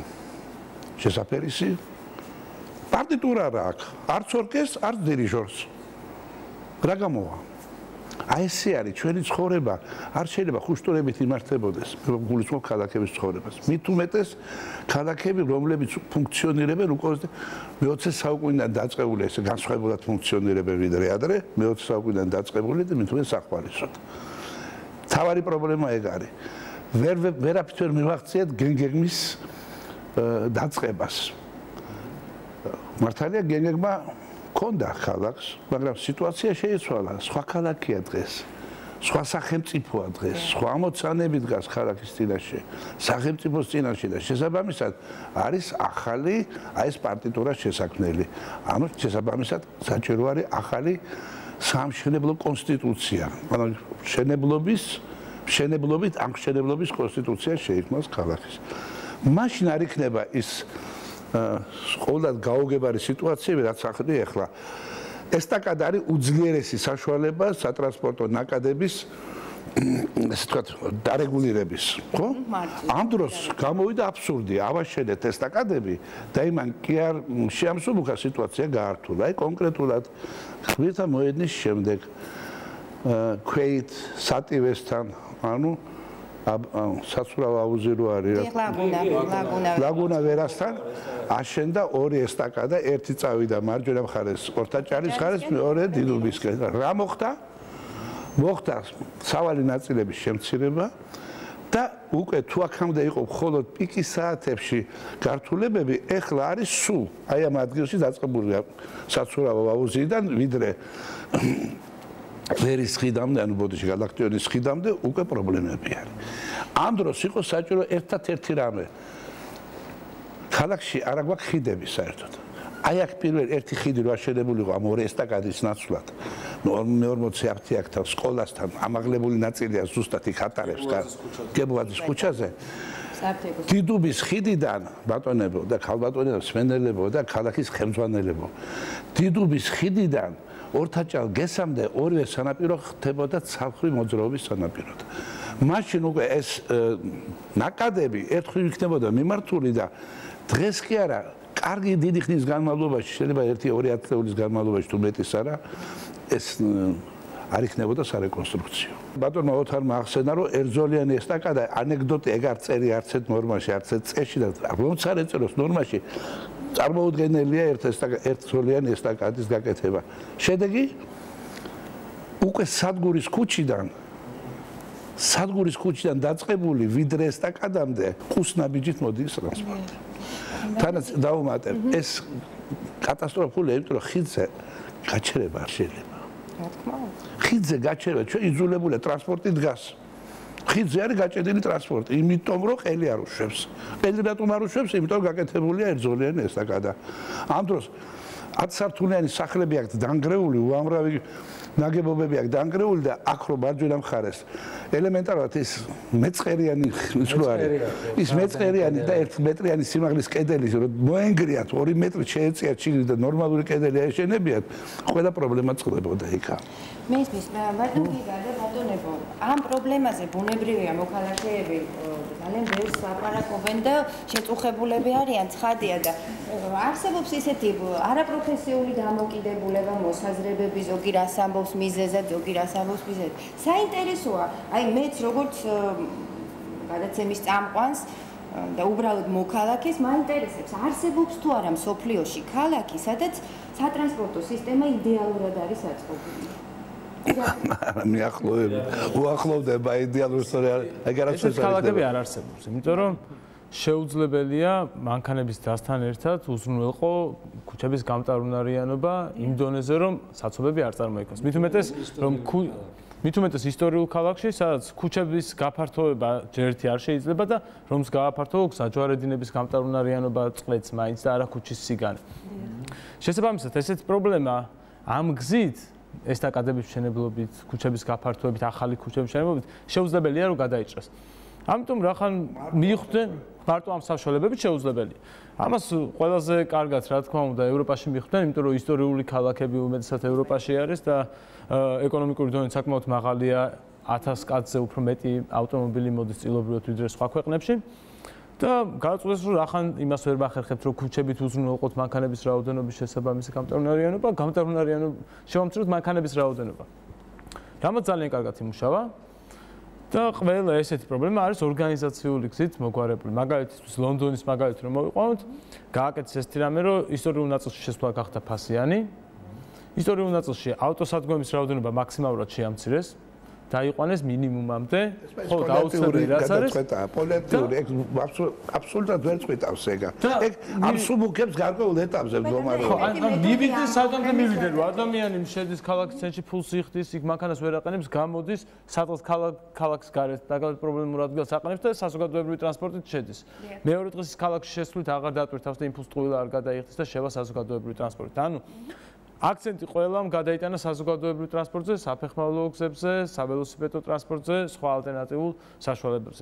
შესაფერისი. პარტიტურა რა აქვს? არც ორკესტრს, არც დირიჟორს. რა გამოვა? აი ესე არის ჩვენი ცხოვრება, არ შეიძლება ხუშტურებით იმართებოდეს. მე გულისხმობ ქალაქების ცხოვრებას. მით უმეტეს ქალაქები, რომლებიც ფუნქციონირებენ უკვე მეოცე საუკუნიდან დაწყებული, ესე განსხვავებულად ფუნქციონირებენ ვიდრე ადრე, მეოცე საუკუნიდან დაწყებული და მით უმეტეს ახვალისოდ. თავარი პრობლემა ეგ არის. ვერ ვერაფერს ვერ მივახციეთ გენგეგმის დაწყებას. მართალია გენგეგმა ქონდა ქალაქს, მაგრამ სიტუაცია შეიცვალა, სხვა ქალაქია დღეს. სხვა სახელმწიფოა დღეს, სხვა ამოცანები დგას ქალაქის წინაშე, სახელმწიფოს წინაშე და შესაბამისად არის ახალი აი ეს პარტიტურა შესაქმნელი. ანუ შესაბამისად საჭირო არის ახალი სამშენებლო კონსტიტუცია. ანუ შენებლობის შენებლობით ამ შენებლობის კონსტიტუცია შეიქმნას ქალაქის. მაშინ არ იქნება ის ყოველდღე გაუგებარი სიტუაციები, რაც ახლა ახლა ესტაკადა არის უძლიერესი საშუალება სატრანსპორტო ნაკადების ესე ვთქვათ, დარეგულირების, ხო? ამ დროს გამოვიდა აბსურდი, ავაშენეთ ესტაკადები და იმან კი არ შეამსუბუქა სიტუაცია გაართულა. აი კონკრეტულად ღმერთთა მოედნის შემდეგ ქვეით სატივესთან, ანუ საცურავ აუზი რო არის ლაგუნა ლაგუნა ლაგუნა ვერასთან აშენდა ორი ესტაკადა, ერთი წავიდა მარჯვენა მხარეს ორთაჭალის მხარეს, მეორე დიდუბისკენ. რა მოხდა? მოხდა სავალი ნაწილების შემცირება და უკვე თუ აქამდე იყო მხოლოდ პიკის საათებში გართულებები, ეხლა არის სულ აი ამ ადგილში დაწყებულია საცურავ აუზიდან ვიდრე ვერის ხიდამდე, ანუ ბოდიში გალაქტიონის ხიდამდე უკვე პრობლემები არის. ამ დროს იყო საჭირო ერთად-ერთი რამე. ქალაქში არა გვაქვს ხიდები საერთოდ. აი აქ პირველ ერთი ხიდი რო აშენებული იყო ამ ორი ესტაკადის ნაცვლად. მეორმოცი აფთიაქთან, სკოლასთან, ამაღლებული ნაწილია ზუსტად იქ ატარებს გებუაძის ქუჩაზე. დიდუბის ხიდიდან ბატონებო და ქალბატონებო, სვენელებო და ქალაქის ხელმძღვანელებო. დიდუბის ხიდიდან ორთაჭალ გესამდე ორივე სანაპირო ხდებოდა ცალხვი მოძრაობის სანაპიროდ. მაშინ უკვე ეს ნაკადები ერთხელ იქნებოდა მიმართული და დღეს კი არა, კარგი დიდი ხნის განმავლობაში, შეიძლება ერთი-ორი ათწლეულის განმავლობაში თუ მეტის არა, ეს არ იქნებოდა სარეკონსტრუქციო. ბატონმა ოთარმა ახსენა, რომ ერთზოლიანი ესტაკადა ანეკდოტი ეგ არ წერი არც ერთ ნორმაში, არც ერთ წესში და რომც არ ეწეროს ნორმაში წარმოუდგენელია ერთზოლიანი ესტაკადის გაკეთება. შედეგი უკვე სადგურის ქუჩიდან სადგურის ქუჩიდან დაწყებული ვიდრე ესტაკადამდე ყუს-ნაბიჯით მოდის ტრანსპორტი. თანაც დავუმატებ, ეს კატასტროფულია, იმიტომ რომ ხიდზე გაჩერება არ შეიძლება. რა თქმა უნდა. ხიდზე გაჩერება, ჩვენ იძულებულია ტრანსპორტი დგას. ხიდზე არის გაჭედილი ტრანსპორტი, იმიტომ რომ ყელი არ უშვებს. ყელი რატომ არ უშვებს? იმიტომ რომ გაკეთებულია ერთზოლიანი ესტაკადა. ამ დროს ათსართულიანი სახლები აქვს დანგრეული, უამრავი ნაგებობები აქვს დანგრეული და აქ რო მარჯვენა მხარეს ელემენტარულად ის მეწყერიანი ის რო არის ის მეწყერიანი და ერთ მეტრიანი სიმაღლის კედელი რო მოენგრიათ ორი მეტრი შეეწია ჩიგრით და ნორმალური კედელი აეშენებიათ, ყველა პრობლემა წყდებოდა იქ. მე ისმის ბატონ გიგა და ბატონებო, ამ პრობლემაზე ბუნებრივია მოქალაქეები ძალიან ბევრს ლაპარაკობენ და შეწუხებულები არიან, ცხადია და არსებობს ისეთი არაპროფესიული დამოკიდებულება, მოსაზრებები, ზოგი რას ამბობს მიზეზად, ზოგი რას ამბობს მიზეზად. საინტერესოა, აი მეც როგორც გადაცემის წამყვანს და უბრალოდ მოქალაქეს მაინტერესებს, არსებობს თუ არა მსოფლიოში ქალაქი, სადაც სატრანსპორტო სისტემა იდეალურად არის აწყობილი. მიახლოვება, უახლოვდება იდეალურ სწორად. ეგარაც ეს ქალაქები არ არსებობს, იმიტომ რომ შეუძლებელია მანქანების დასთან ერთად უზრუნველყო ქუჩების გამტარუნარიანობა იმ დონეზე, რომ საცობები არ წარმოიქმნას. მით უმეტეს, რომ მით უმეტეს ისტორიულ ქალაქში, სადაც ქუჩების გაფართოება ჯერერთი არ შეიძლება და რომს გააფართოვო საჯვარედინების გამტარუნარიანობა წყლეთს მაინც და არა ქუჩის სიგანე. შესაბამისად, ესეც პრობლემა ამ გზით ესტაკადების მშენებლობით, ქუჩების გაფართოებით, ახალი ქუჩების მშენებლობით შეუძლებელია რომ გადაიჭრას. ამიტომ რახან მიხვდნენ მარტო ამ საშუალებებით შეუძლებელია. ამას ყველაზე კარგად რა თქმა უნდა ევროპაში მიხვდნენ, იმიტომ რომ ისტორიული ქალაქები უმეტესად ევროპაში არის და ეკონომიკური დონე საკმაოდ მაღალია, ათას კაცზე უფრო მეტი ავტომობილი მოდის წილობრივად ვიდრე სხვა ქვეყნებში. და გააწყვეტეს რომ რახან იმას ვერ ვახერხებთ რომ ქუჩებით უზრუნველყოთ მანქანების რაოდენობის შესაბამისი გამტარუნარიანობა, გამტარუნარიანობა შევამციროთ მანქანების რაოდენობა. რამაც ძალიან კარგად იმუშავა და ყველა ესეთი პრობლემა არის ორგანიზაციული გზით მოგვარებული. მაგალითად, ლონდონის მაგალითი რომ მოვიყვანოთ, გააკეთეს ეს თირამე რომ ისტორიულ ნაწილში შესვლა გახდა ფასიანი. ისტორიულ ნაწილში ავტოსადგომების რაოდენობა მაქსიმალურად შეამცირეს. დაიყვანეს მინიმუმამდე, ხო, დაუცველი რაც არის. პოლიტიკური, ეგ აბსოლუტურად ვერ წვითავს ეგა. ეგ აბსოლუტებს გარკვეულ ეტაპზე მდგომარეობა. ხო, ან მივიდეს სადამდე მივიდნენ, რომ ადამიანი შედის ქალაქის ცენტრში, ფულს იხდის, იქ მანქანას ვერ აყენებს, გამოდის, სადღაც ქალაქის გარეთ დაგავთ პრობლემურ ადგილს აყენებს და საზოგადოებრივი ტრანსპორტით შედის. მეორე დღეს ქალაქში შესვლით აღარ დატვირთავს და იმპულს ტყუილა არ გადაიხდის და შევა საზოგადოებრივი ტრანსპორტით. ანუ აქცენტი ყველამ გადაიტანა საზოგადოებრივ ტრანსპორტზე, საფეხმავლო გზებზე, საველოსიპედო ტრანსპორტზე, სხვა ალტერნატიულ საშუალებებზე.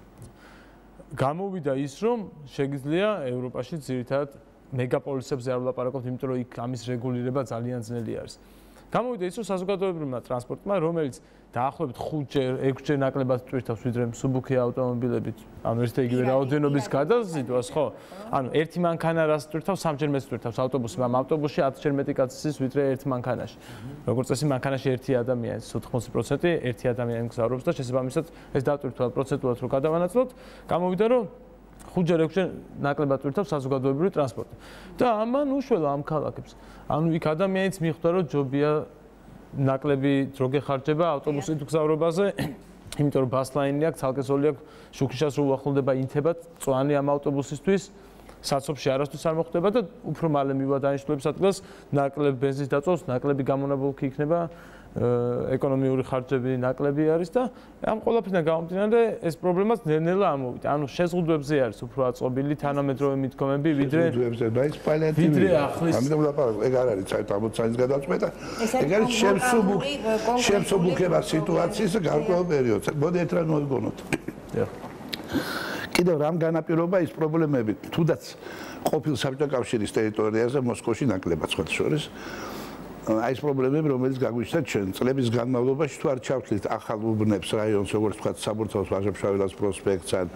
გამოვიდა ის, რომ შეგიძლია ევროპაში ძირითადად მეგაპოლისებზე არ ვლაპარაკობთ, იმიტომ რომ იქ ამის რეგულირება ძალიან ძნელი არის. გამოვიდა ის, რომ საზოგადოებრივმა ტრანსპორტმა, რომელიც დაახლოებით ხუთჯერ, ექვსჯერ ნაკლებად ტვირთავს ვიდრე მსუბუქი ავტომობილებით, ანუ ერთ და იგივე რაოდენობის გადაზიდვას, ხო? ანუ ერთი მანქანა რას ტვირთავს, სამჯერ მეტს ტვირთავს ავტობუსი, მაგრამ ავტობუსში ათჯერ მეტი კაცის ვიდრე ერთ მანქანაში. როგორც წესი, მანქანაში ერთი ადამიანი, ოთხმოცი პროცენტი ერთი ადამიანი გზავრობს და შესაბამისად ეს დატვირთვა პროცენტულად რო გადავანაცვლოთ, გამოვიდა რომ ხუთჯერ ექვსჯერ ნაკლებად ტვირთავს საზოგადოებრივი ტრანსპორტი. და ამან უშველა ამ ქალაქებს. ანუ იქ ადამიანიც მიხვდა რომ ჯობია ნაკლები დრო გეხარჯება ავტობუსით გზავრობაზე, იმიტომ რომ ბასლაინი აქვს, ცალკესული აქვს, შუქიშას რო უახლოვდება ინთებად, წვანი ამ ავტობუსისთვის, საცობში არასდროს არ მოხდება და უფრო მალე მივა დანიშნულების ადგილას, ნაკლებ ბენზინს დაწვავს, ნაკლები გამონაბოლქი იქნება, ეკონომიური ხარჯები ნაკლები არის და ამ ყველაფერთან გამომდინარე ეს პრობლემაც ნელ-ნელა ამოვიდა. ანუ შეზღუდვებზე არის უფრო აწყობილი თანამედროვე მიდგომები, ვიდრე შეზღუდვებზე და ის პალიატივი. ვიდრე ახლის. ამიტომ ლაპარაკობ, ეგ არ არის საერთოდ ამოცანის გადაწყვეტა. ეგ არის შემსუბუქი, შემსუბუქება სიტუაციის გარკვეულ პერიოდს. მოდი ერთ რამ მოიგონოთ. კიდევ რამ განაპირობა ის პრობლემები, თუნდაც ყოფილ საბჭოთა კავშირის ტერიტორიაზე მოსკოვში ნაკლებად სხვა შორის აი ეს პრობლემები, რომელიც გაგვიჩნდა ჩვენ წლების განმავლობაში, თუ არ ჩავთვლით ახალ უბნებს რაიონს, როგორც თქვა საბურთალოს ვაჟა-ფშაველას პროსპექტს, ან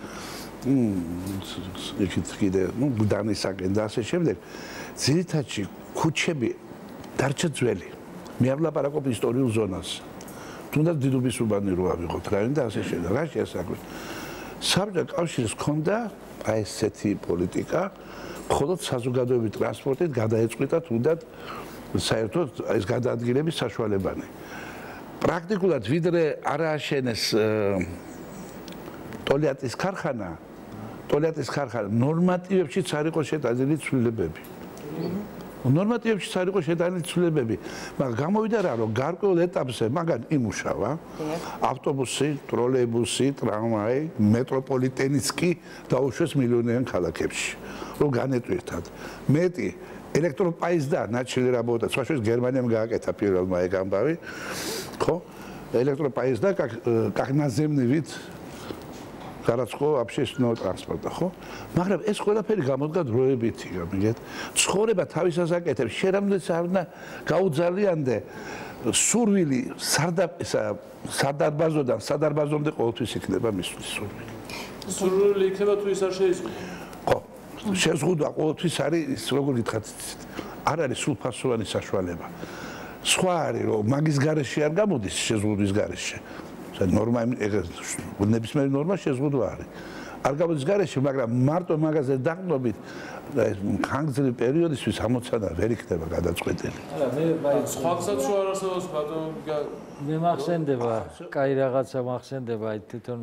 იქით კიდე, ნუ გდანისაკენ და ასე შემდეგ, ძირითადში ქუჩები დარჩა ძველი. მე არ ვლაპარაკობ ისტორიულ ზონას. თუნდაც დიდუბის უბანი რო ავიღოთ რაიონი და ასე შემდეგ. რა შეასაკვირ. საბჭოთა კავშირს ჰქონდა აი ესეთი პოლიტიკა, მხოლოდ საზოგადოებრივი ტრანსპორტით გადაეწყვიტა თუნდაც საერთოდ ეს გადაადგილების საშუალებანი. პრაქტიკულად ვიდრე არ ააშენეს ტოლიატის ქარხანა, ტოლიატის ქარხანა ნორმატივებშიც არ იყო შეტანილი ცვლილებები. ნორმატივებშიც არ იყო შეტანილი ცვლილებები, მაგრამ გამოვიდა რა, რომ გარკვეულ ეტაპზე მაგან იმუშავა ავტობუსი, ტროლეიბუსი, ტრამვაი, მეტროპოლიტენიც კი დაუშვეს მილიონიან ქალაქებში, რომ განეტვირთად. მეტი ელექტროპაიზდა ნაჩვილი რაბოდა, სხვა შორის გერმანიამ გააკეთა პირველმა ეგ ამბავი, ხო? ელექტროპაიზდა как наземный вид городского общественного транспорта, ხო? მაგრამ ეს ყველაფერი გამოდგა დროებითი, გამიგეთ? ცხოვრება თავისას აკეთებს, შენ რამდენიც არ უნდა გაუძალიანდე სურვილი სადარბაზოდან სადარბაზომდე ყოველთვის იქნება მისთვის სურვილი. სურვილი იქნება თუ ის არ შეიზღუდო. ხო. შეზღუდვა ყოველთვის არის ის როგორ გითხრათ არ არის სრულფასოვანი საშუალება. სხვა არის რომ მაგის გარეშე არ გამოდის შეზღუდვის გარეშე. ნორმა ნებისმიერი ნორმა შეზღუდვა არის. არ გამოდის გარეშე, მაგრამ მარტო მაგაზე დაყრდნობით ხანგრძლივი პერიოდისთვის ამოცანა ვერ იქნება გადაწყვეტილი. არა, მე მაინც სხვა გზაც რო არ არსებობს ბატონო მე მახსენდება, კაი რაღაცა მახსენდება, აი თვითონ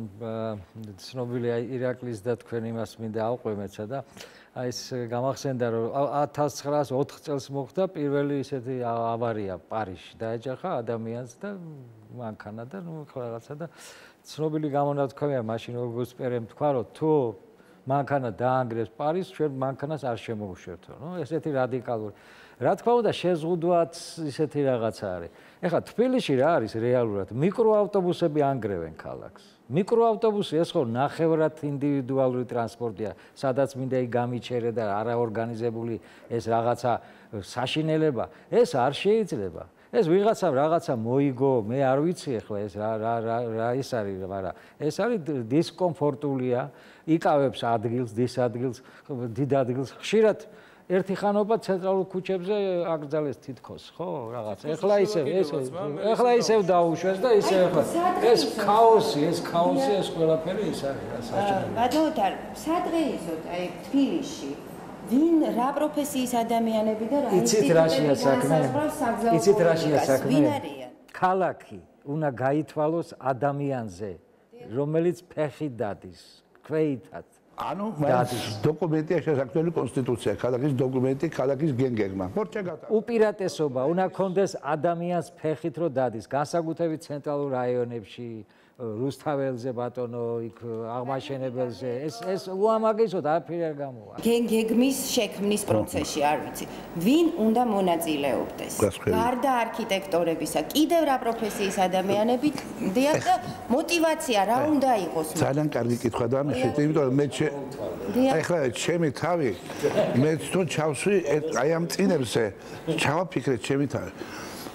ცნობილი აი ირაკლის და თქვენ იმას მინდა ავყვემეცა და აი ეს გამახსენდა რომ ათას ცხრაას ოთხ წელს მოხდა პირველი ისეთი ავარია პარიზში დაეჯახა ადამიანს და მანქანა და ნუ რაღაცა და ცნობილი გამონათქვამია მაშინ როგორც პერემ თქვა რომ თუ მანქანა დაანგრევს პარიზს ჩვენ მანქანას არ შემოუშვებთო ნუ ესეთი რადიკალური რა თქმა უნდა შეზღუდვაც ისეთი რაღაცა არის ეხლა თბილისში რა არის რეალურად მიკროავტობუსები ანგრევენ ქალაქს მიკროავტობუსი ეს ხო ნახევრად ინდივიდუალური ტრანსპორტია სადაც მინდა იქ გამიჩერე და არაორგანიზებული ეს რაღაცა საშინელება ეს არ შეიძლება ეს ვიღაცამ რაღაცა მოიგო მე არ ვიცი ეხლა ეს რა რა რა ის არის მაგრამ ეს არის დისკომფორტულია იკავებს ადგილს დის ადგილს დიდ ადგილს ხშირად ერთი ხანობა ცენტრალურ ქუჩებზე აკრძალეს თითქოს, ხო, რაღაც. ეხლა ისევ ეს ეხლა ისევ დაუშვეს და ისევ ეხლა ეს ქაოსი, ეს ქაოსი, ეს ყველაფერი ის არის, რა. ბატონო, სადღეისოდ აი თბილისში ვინ რა პროფესიის ადამიანები და რა იცით რაშია საქმე? იცით რაშია საქმე? ქალაქი უნდა გაითვალოს ადამიანზე, რომელიც ფეხით დადის, ქვეითად. ანუ მას დოკუმენტია შესაძლებელი კონსტიტუცია, ქალაქის დოკუმენტი, ქალაქის გენგეგმა. მორჩა გათა. უპირატესობა უნდა კონდეს ადამიანს ფეხით რო დადის, განსაკუთრებით ცენტრალურ რაიონებში, რუსთაველზე ბატონო, იქ აღმაშენებელზე. ეს ეს უამაგისოდ არაფერი არ გამოვა. გენგეგმის შექმნის პროცესში არ ვიცი. ვინ უნდა მონაწილეობდეს? გარდა არქიტექტორებისა, კიდევ რა პროფესიის ადამიანები დიახ და мотиваცია რა უნდა იყოს? ძალიან კარგი კითხვა დამეშვით, იმიტომ რომ მე აი ხლა ჩემი თავი მე თვითონ ჩავსვი აი ამ წინებზე ჩავაფიქრე ჩემი თავი.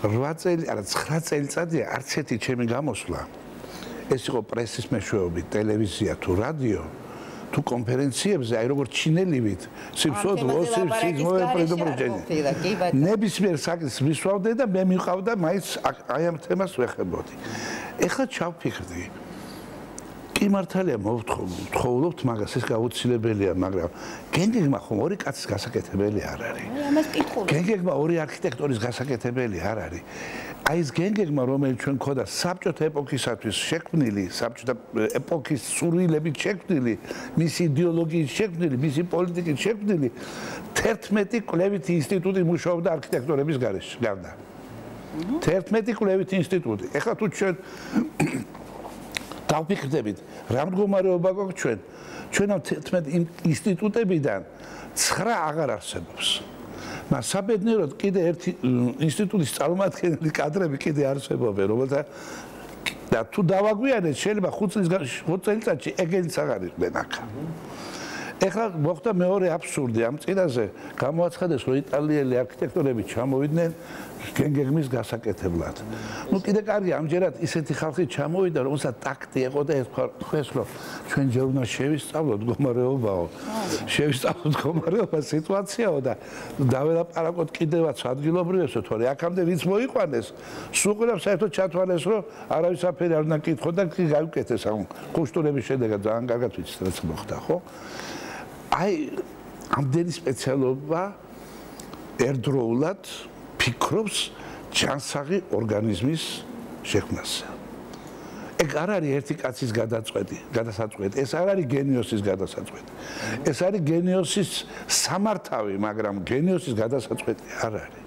რვა წელი, არა ცხრა წელიწადია არც ერთი ჩემი გამოსვლა. ეს იყო პრესის მეშვეობით, ტელევიზია თუ რადიო, თუ კონფერენციებზე, აი როგორც ჩინელივით, სიფსოდ ლოსი სიზმოე პრედოპროჯენი. ნებისმიერ საკითხს ვისვავდე და მე მიყავდა მაინც აი ამ თემას ვეხებოდი. ეხლა ჩავფიქრდი. კი მართალია მოვთხოვობთ მაგას, ეს გაუცილებელია, მაგრამ გენგეგმა ხომ ორი კაცის გასაკეთებელი არ არის. ამას კითხულობ. გენგეგმა ორი არქიტექტორის გასაკეთებელი არ არის. აი ეს გენგეგმა, რომელიც ჩვენ ქონდა საბჭოთა ეპოქისათვის შექმნილი, საბჭოთა ეპოქის სურვილებით შექმნილი, მისი იდეოლოგიით შექმნილი, მისი პოლიტიკით შექმნილი, თერთმეტი კვლევითი ინსტიტუტი მუშაობდა არქიტექტორების გარეშე, გარდა. თერთმეტი კვლევითი ინსტიტუტი. ეხლა თუ ჩვენ დავფიქრდებით, რა მდგომარეობა გვაქვს ჩვენ? ჩვენ ამ თერთმეტი ინსტიტუტებიდან ცხრა აღარ არსებობს. მაგრამ საბედნიეროდ კიდე ერთი ინსტიტუტის წარმომადგენელი კადრები კიდე არსებობენ, რომელთა და თუ დავაგვიანეთ, შეიძლება ხუთ წელიწადში ეგენიც აღარ იყვნენ აქ. ეხლა მოხდა მეორე აბსურდი ამ წინაზე, გამოაცხადეს, რომ იტალიელი არქიტექტორები ჩამოვიდნენ გენგეგმის გასაკეთებლად. ნუ კიდე კარგი, ამჯერად ისეთი ხალხი ჩამოვიდა, რომელსაც ტაქტი ეყო და ეთქვეს, რომ ჩვენ ჯერ უნდა შევისწავლოთ მდგომარეობაო. შევისწავლოთ მდგომარეობა, სიტუაციაო და დაველაპარაკოთ კიდევაც ადგილობრივებსო, თორე აქამდე ვინც მოიყვანეს, სულ ყველა საერთოდ ჩათვალეს, რომ არავის აფერი არ უნდა კითხოთ და კი გავიკეთეს ამ კუშტურების შედეგად ძალიან კარგად ვიცით, რაც მოხდა, ხო? აი, ამდენი სპეციალობა ერთდროულად ფიქრობს ჯანსაღი ორგანიზმის შექმნაზე. ეგ არ არის ერთი კაცის გადაწყვეტი, გადასაწყვეტი, ეს არ არის გენიოსის გადასაწყვეტი. ეს არის გენიოსის სამართავი, მაგრამ გენიოსის გადასაწყვეტი არ არის.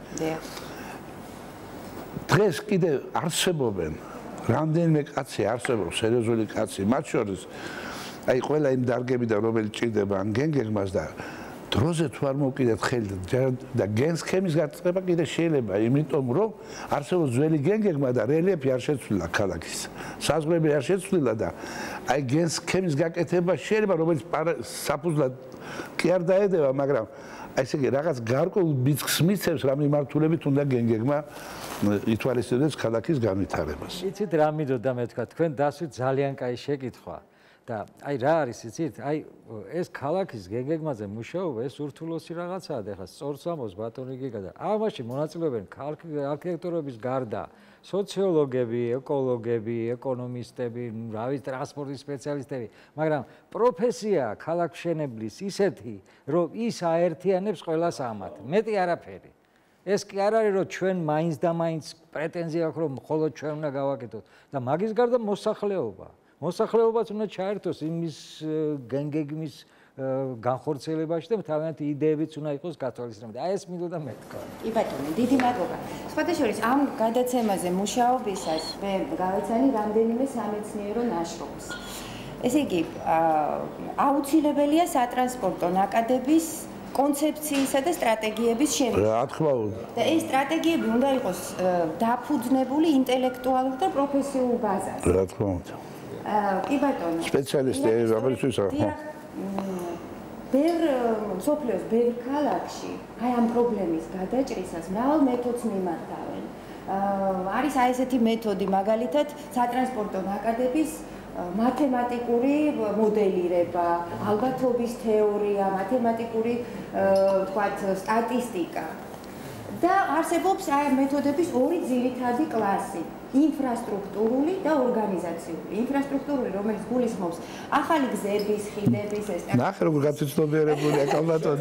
დღეს კიდე არსებობენ რამდენიმე კაცი არსებობს, სერიოზული კაცი, მათ შორის აი ყველა იმ დარგებიდან რომელიც ჭირდება ამ გენგეგმას და დროზე თუ არ მოვკიდეთ ხელი და გენს სქემის გაწება კიდე შეიძლება, იმიტომ რომ არსებობს ძველი გენგეგმა და რელიეფი არ შეცვლილა ქალაქის. საზღვრები არ შეცვლილა და აი გენს სქემის გაკეთება შეიძლება, რომელიც საფუძვლად კი არ დაედება, მაგრამ აი ესე იგი რაღაც გარკვეულ ბიძგს მიცემს, რა მიმართულებით უნდა გენგეგმა ითვალისწინოს ქალაქის განვითარებას. იცით რა მინდოდა მე თქვა, თქვენ დასვით ძალიან კაი შეკითხვა. და აი რა არის იცით? აი ეს ქალაქის გენგეგმაზე მუშაობა ეს ურთულოსი რაღაცაა და ეხლა სწორს ამბობს ბატონი გიგა და ამაში მონაწილეობენ არქიტექტორების გარდა სოციოლოგები, ეკოლოგები, ეკონომისტები, რა ვიცი, ტრანსპორტის სპეციალისტები, მაგრამ პროფესია ქალაქშენებლის ისეთი, რომ ის აერთიანებს ყველას ამათ, მეტი არაფერი. ეს კი არ არის რომ ჩვენ მაინც და მაინც პრეტენზია აქვს რომ მხოლოდ ჩვენ უნდა გავაკეთოთ და მაგის გარდა მოსახლეობა მოსახლეობაც უნდა ჩაერთოს იმის გენგეგმის განხორციელებაში და თავიანთი იდეებიც უნდა იყოს გათვალისწინებული. აი ეს მინდოდა მე თქვა. კი ბატონო, დიდი მადლობა. სხვადასხვა ამ გადაცემაზე მუშაობისას მე გავეცანი რამდენიმე სამეცნიერო ნაშრომს. ესე იგი, აუცილებელია სატრანსპორტო ნაკადების კონცეფციისა და სტრატეგიების შემოქმედება. რა თქმა უნდა. და ეს სტრატეგიები უნდა იყოს დაფუძნებული ინტელექტუალურ და პროფესიულ ბაზაზე. რა თქმა უნდა. კი ბატონო. სპეციალისტი ამისთვის ახლა. ბევრ სოფლიოს ბევრ ქალაქში აი ამ პრობლემის გადაჭრისას მრავალ მეთოდს მიმართავენ. არის აი ესეთი მეთოდი, მაგალითად, სატრანსპორტო ნაკადების მათემატიკური მოდელირება, ალბათობის თეორია, მათემატიკური თქვათ სტატისტიკა. და არსებობს აი მეთოდების ორი ძირითადი კლასი. ინფრასტრუქტურული და ორგანიზაციული. ინფრასტრუქტურული, რომელიც გულისხმობს ახალი გზების, ხიდების, ეს ნახე როგორ გაცნობიერებული აკალბატონი.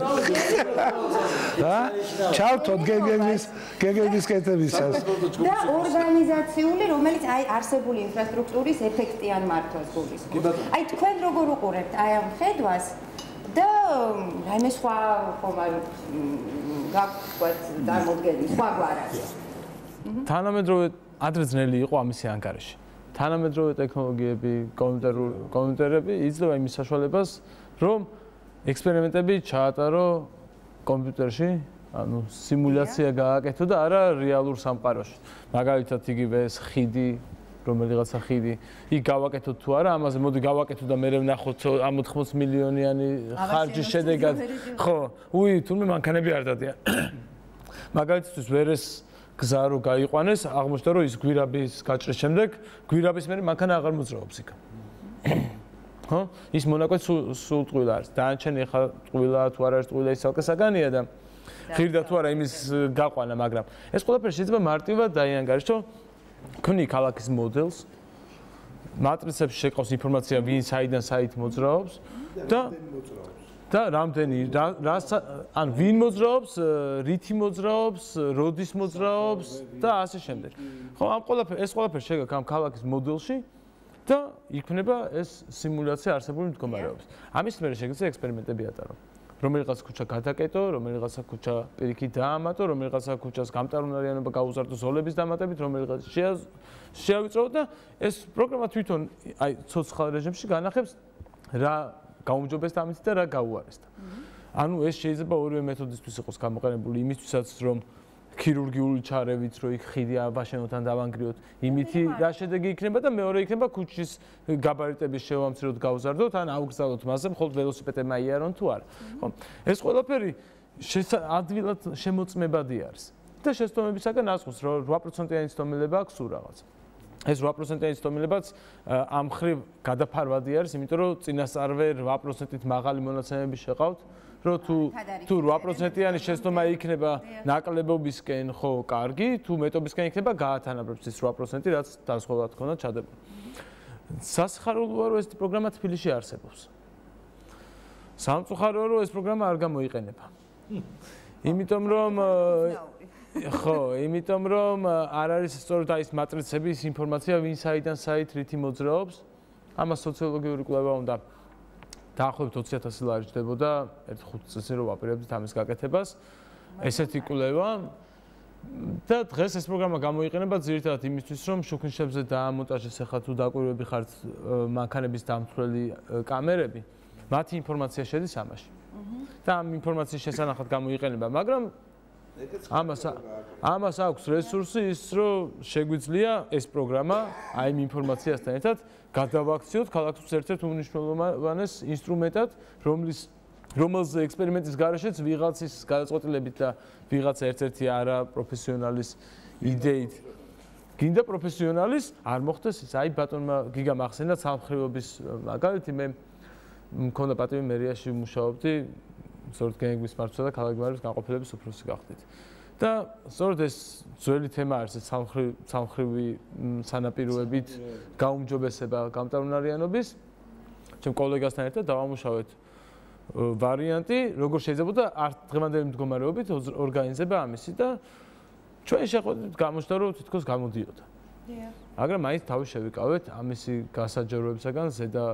ჰა? ჩავთოთ გეგების, გეგების კეთებისას. და ორგანიზაციული, რომელიც აი არსებული ინფრასტრუქტურის ეფექტიან მართვას გულისხმობს. აი თქვენ როგორ უყურებთ აი ამ ხედვას და რაიმე სხვა ხომ არ გაგვყვეთ წარმოდგენის სხვა გვარად. თანამედროვე ადრე ძნელი იყო ამისი ანგარიში. თანამედროვე ტექნოლოგიები, კომპიუტერები იძლევა იმის საშუალებას, რომ ექსპერიმენტები ჩაატარო კომპიუტერში, ანუ სიმულაცია გააკეთო და არა რეალურ სამყაროში. მაგალითად, იგივე ეს ხიდი, რომელიღაცა ხიდი, იქ გავაკეთოთ თუ არა, ამაზე მოდი გავაკეთო და მე ვნახოთ ამ ოთხმოც მილიონიანი ხარჯის შედეგად. ხო, უი, თუმცა მანქანები არ დადიან. მაგალითად, ვერეს გზა რო გაიყვანეს, აღმოჩნდა რომ ის გვირაბის გაჭრის შემდეგ გვირაბის მერე მანქანა აღარ მოძრაობს იქ. ხო? ის მონაკვეთ სულ ტყუილა არის. დანარჩენი ხა ტყუილა თუ არ არის ტყუილა ის ცალკე საგანია და ხირდა თუ არა იმის გაყვანა, მაგრამ ეს ყველაფერი შეიძლება მარტივად დაიანგარიშო ქმნი ქალაქის მოდელს. მატრიცებში შეყავს ინფორმაცია ვინ საიდან საით მოძრაობს და და რამდენი რას ან ვინ მოძრაობს, რითი მოძრაობს, როდის მოძრაობს და ასე შემდეგ. ხო, ამ ყველაფერი ეს ყველაფერი შეგაქ ამ ქალაქის მოდელში და იქნება ეს სიმულაცია არსებული მდგომარეობის. ამის მერე შეგიძლია ექსპერიმენტები ატარო. რომელიღაც ქუჩა გადაკეტო, რომელიღაცა ქუჩა პირიქით დაამატო, რომელიღაცა ქუჩას გამტარუნარიანობა გაუზარდო ზოლების დამატებით, რომელიღაც შეავიწრო და ეს პროგრამა თვითონ აი ცოცხალ რეჟიმში განახებს რა გაუმჯობესდა ამით და რა გაუარესდა. ანუ ეს შეიძლება ორივე მეთოდისთვის იყოს გამოყენებული იმისთვისაც რომ ქირურგიული ჩარევით რო იქ ხიდი აბაშენოთ ან დავანგრიოთ, იმითი რა შედეგი იქნება და მეორე იქნება ქუჩის გაბარიტების შევამციროთ, გავზარდოთ ან აუგზავნოთ მასზე, მხოლოდ ველოსიპედებმა იარონ თუ არა. ხო? ეს ყველაფერი ადვილად შემოწმებადი არის. და შეცდომებისაგან ასხობს რომ რვა პროცენტიანი ცდომილება აქვს სულ რაღაც. ეს რვა პროცენტიანი ცდომილებაც ამ ხრივ გადაფარვადი არის, იმიტომ რომ წინასწარვე რვა პროცენტით მაღალი მონაცემები შეყავთ, რომ თუ თუ რვა პროცენტიანი შეცდომა იქნება ნაკლებობისკენ, ხო, კარგი, თუ მეტობისკენ იქნება გაათანაბრებს ის რვა პროცენტი, რაც დასხოვნად ქონდა ჩადებული. სასიხარულოა რომ ეს პროგრამა თბილისში არსებობს. სამწუხაროა რომ ეს პროგრამა არ გამოიყენება. იმიტომ რომ ხო, იმიტომ რომ არ არის სწორედ ის მატრიცების ინფორმაცია, ვინ საიდან საით რითი მოძრაობს. ამას სოციოლოგიური კვლევა უნდა დაახლოებით ოცი ათასი ლარი ჯდებოდა ერთ ხუთ წელს რომ ვაპირებდით ამის გაკეთებას. ესეთი კვლევა და დღეს ეს პროგრამა გამოიყენება ძირითადად იმისთვის, რომ შუქნიშებზე დაამონტაჟეს ახლა თუ დაკვირვები ხართ მანქანების დამთვრელი კამერები, მათი ინფორმაცია შედის ამაში. და ამ ინფორმაციის შესანახად გამოიყენება, მაგრამ ამას ამას აქვს რესურსი ის რომ შეგვიძლია ეს პროგრამა აი იმ ინფორმაციასთან ერთად გადავაქციოთ ქალაქთვის ერთ-ერთ უმნიშვნელოვანეს ინსტრუმენტად, რომლის რომელზე ექსპერიმენტის გარეშეც ვიღაცის გადაწყვეტილებით და ვიღაცა ერთ-ერთი არა პროფესიონალის იდეით გინდა პროფესიონალის არ მოხდეს ის აი ბატონმა გიგამ ახსენა სამხრივობის მაგალითი მე მქონდა პატივი მერიაში ვმუშაობდი სწორედ გენგვის მარცხა და ქალაქგმარის განყოფილების უფროსი გახდით. და სწორედ ეს ძველი თემა არის სამხრივი სანაპიროებით გაუმჯობესება გამტარუნარიანობის. ჩემ კოლეგასთან ერთად დავამუშავეთ ვარიანტი, როგორ შეიძლება და დღევანდელი მდგომარეობით ორგანიზება ამისი და ჩვენ შეხვედრით გამოჩნდა რომ თითქოს გამოდიოდა. მაგრამ მაინც თავი შევიკავეთ ამისი გასაჯაროებისაგან ზედა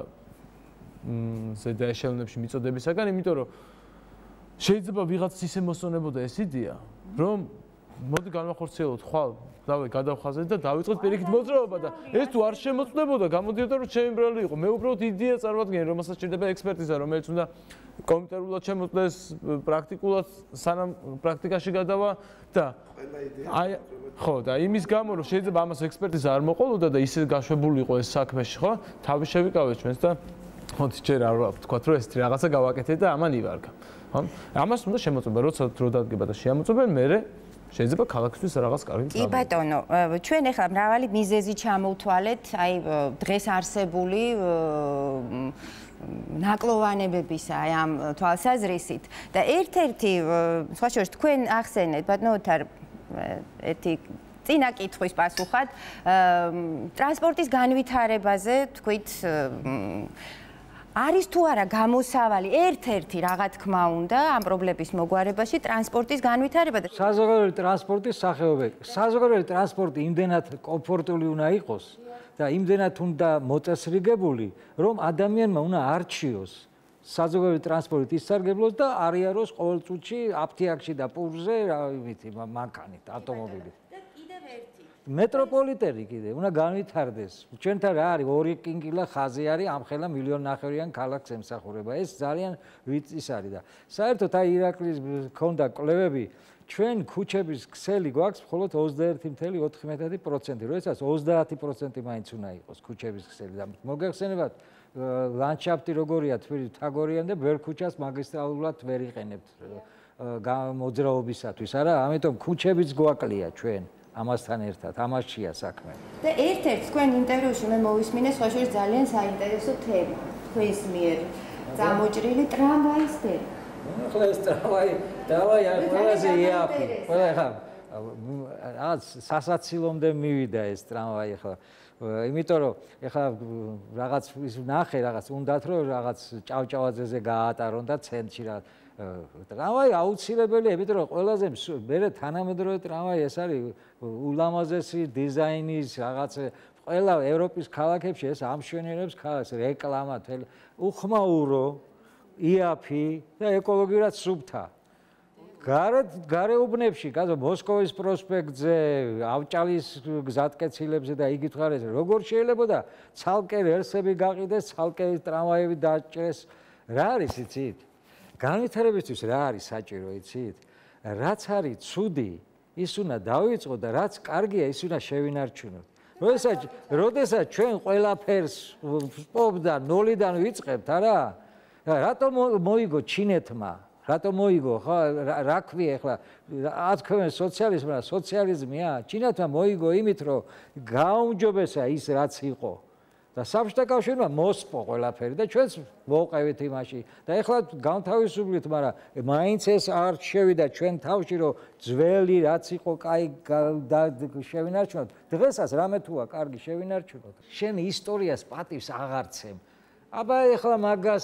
ზედა ეშელონებში მიწოდებისაგან, იმიტომ რომ შეიძლება ვიღაც ისე მოსწონებოდა ეს იდეა, რომ მოდი განვახორციელოთ ხვალ, დავე გადავხაზეთ და დავიწყოთ პირიქით მოძრაობა და ეს თუ არ შემოწმდებოდა, გამოდიოდა რომ ჩემი ბრალი იყო. მე უბრალოდ იდეა წარმოადგენე, რომელსაც სჭირდება ექსპერტიზა, რომელიც უნდა კომპიუტერულად შემოწმდეს, პრაქტიკულად სანამ პრაქტიკაში გადავა და აი ხო და იმის გამო რომ შეიძლება ამას ექსპერტიზა არ მოყოლოდა და ისე გაშვებული იყო ეს საქმეში, ხო? თავი შევიკავეთ ჩვენს და მოდი ჯერ არ ვთქვათ რომ ეს რაღაცა გავაკეთეთ და ამან ივარგა. ხო? ამას უნდა შემოწმება, როცა დრო დადგება და შეამოწმებენ, მერე შეიძლება ქალაქისთვის რაღაც კარგი კი ბატონო, ჩვენ ახლა მრავალი მიზეზი ჩამოვთვალეთ, აი დღეს არსებული ნაკლოვანებებისა აი ამ თვალსაზრისით და ერთ-ერთი სხვა შორის თქვენ ახსენეთ ბატონო თარ ერთი წინა კითხვის პასუხად ტრანსპორტის განვითარებაზე თქვით არის თუ არა გამოსავალი ერთ-ერთი რა თქმა უნდა ამ პრობლემის მოგვარებაში ტრანსპორტის განვითარება და საზღვაო ტრანსპორტის სახეობები. საზღვაო ტრანსპორტი იმდენად კომფორტული უნდა იყოს და იმდენად უნდა მოწესრიგებული, რომ ადამიანმა უნდა არჩიოს საზღვაო ტრანსპორტით ისარგებლოს და არიაროს ყოველ წუთში აფთიაქში და პურზე, რა ვიცი, მანქანით, ავტომობილით. მეტროპოლიტენი კიდე უნდა განვითარდეს. ჩვენთან რა არის ორი კინკილა ხაზი არის ამხელა მილიონ ნახევრიან ქალაქს ემსახურება. ეს ძალიან ვიწის არის და საერთოდ აი ირაკლის ქონდა კვლევები ჩვენ ქუჩების ქსელი გვაქვს მხოლოდ ოცდაერთი კoma ოთხმეტი პროცენტი, როდესაც ოცდაათი პროცენტი მაინც უნდა იყოს ქუჩების ქსელი და მოგეხსენებათ ლანდშაფტი როგორია თბილისში თაგორიანი და ბევრ ქუჩას მაგისტრალურად ვერ იყენებთ. მოძრაობისათვის, არა? ამიტომ ქუჩებიც გვაკლია ჩვენ ამასთან ერთად, ამაშია საქმე. და ერთ-ერთ თქვენ ინტერვიუში მე მოვისმინე სხვაშორის ძალიან საინტერესო თემა, თქვენს მიერ წამოჭრილი ტრამვაის თემა. ახლა ეს ტრამვაი, ტრამვაი არის ყველაზე იაფი. ყველა ახლა რაღაც სასაცილომდე მივიდა ეს ტრამვაი ახლა. იმიტომ რომ ახლა რაღაც ის ნახე რაღაც უნდათ რომ რაღაც ჭავჭავაძეზე გაატარონ და ცენტრში რაღაც ტრამვაი აუცილებელია, იმიტომ რომ ყველაზე მერე თანამედროვე ტრამვაი ეს არის ულამაზესი დიზაინის რაღაც ყველა ევროპის ქალაქებში ეს ამშვენიერებს ქალაქს რეკლამა უხმაურო იაფი და ეკოლოგიურად სუფთა. გარეთ გარეუბნებში, გაზო მოსკოვის პროსპექტზე, ავჭალის გზატკეცილებზე და იგივე ხარეს როგორ შეიძლება და ცალკე რელსები გაყიდეს, ცალკე ტრამვაიები დაჭრეს. რა არის იცით? განვითარებისთვის რა არის საჭირო იცით? რაც არის ცუდი, ის უნდა დავიწყოთ და რაც კარგია, ის უნდა შევინარჩუნოთ. როდესაც როდესაც ჩვენ ყველაფერს სპობ და ნოლიდან ვიწყებთ, არა? რატომ მოიგო ჩინეთმა? რატომ მოიგო? ხო, რა ქვია ახლა? ათქვენ სოციალიზმი, სოციალიზმია? ჩინეთმა მოიგო იმით, რომ გააუმჯობესა ის რაც იყო. და საბჭოთა კავშირმა მოსპო ყველაფერი და ჩვენც მოვყევით იმაში და ეხლა განთავისუფლით, მაგრამ მაინც ეს არ შევიდა ჩვენ თავში, რომ ძველი რაც იყო, კაი შევინარჩუნოთ. დღესაც რამე თუა კარგი შევინარჩუნოთ. შენ ისტორიას პატივს აღარცემ. აბა ეხლა მაგას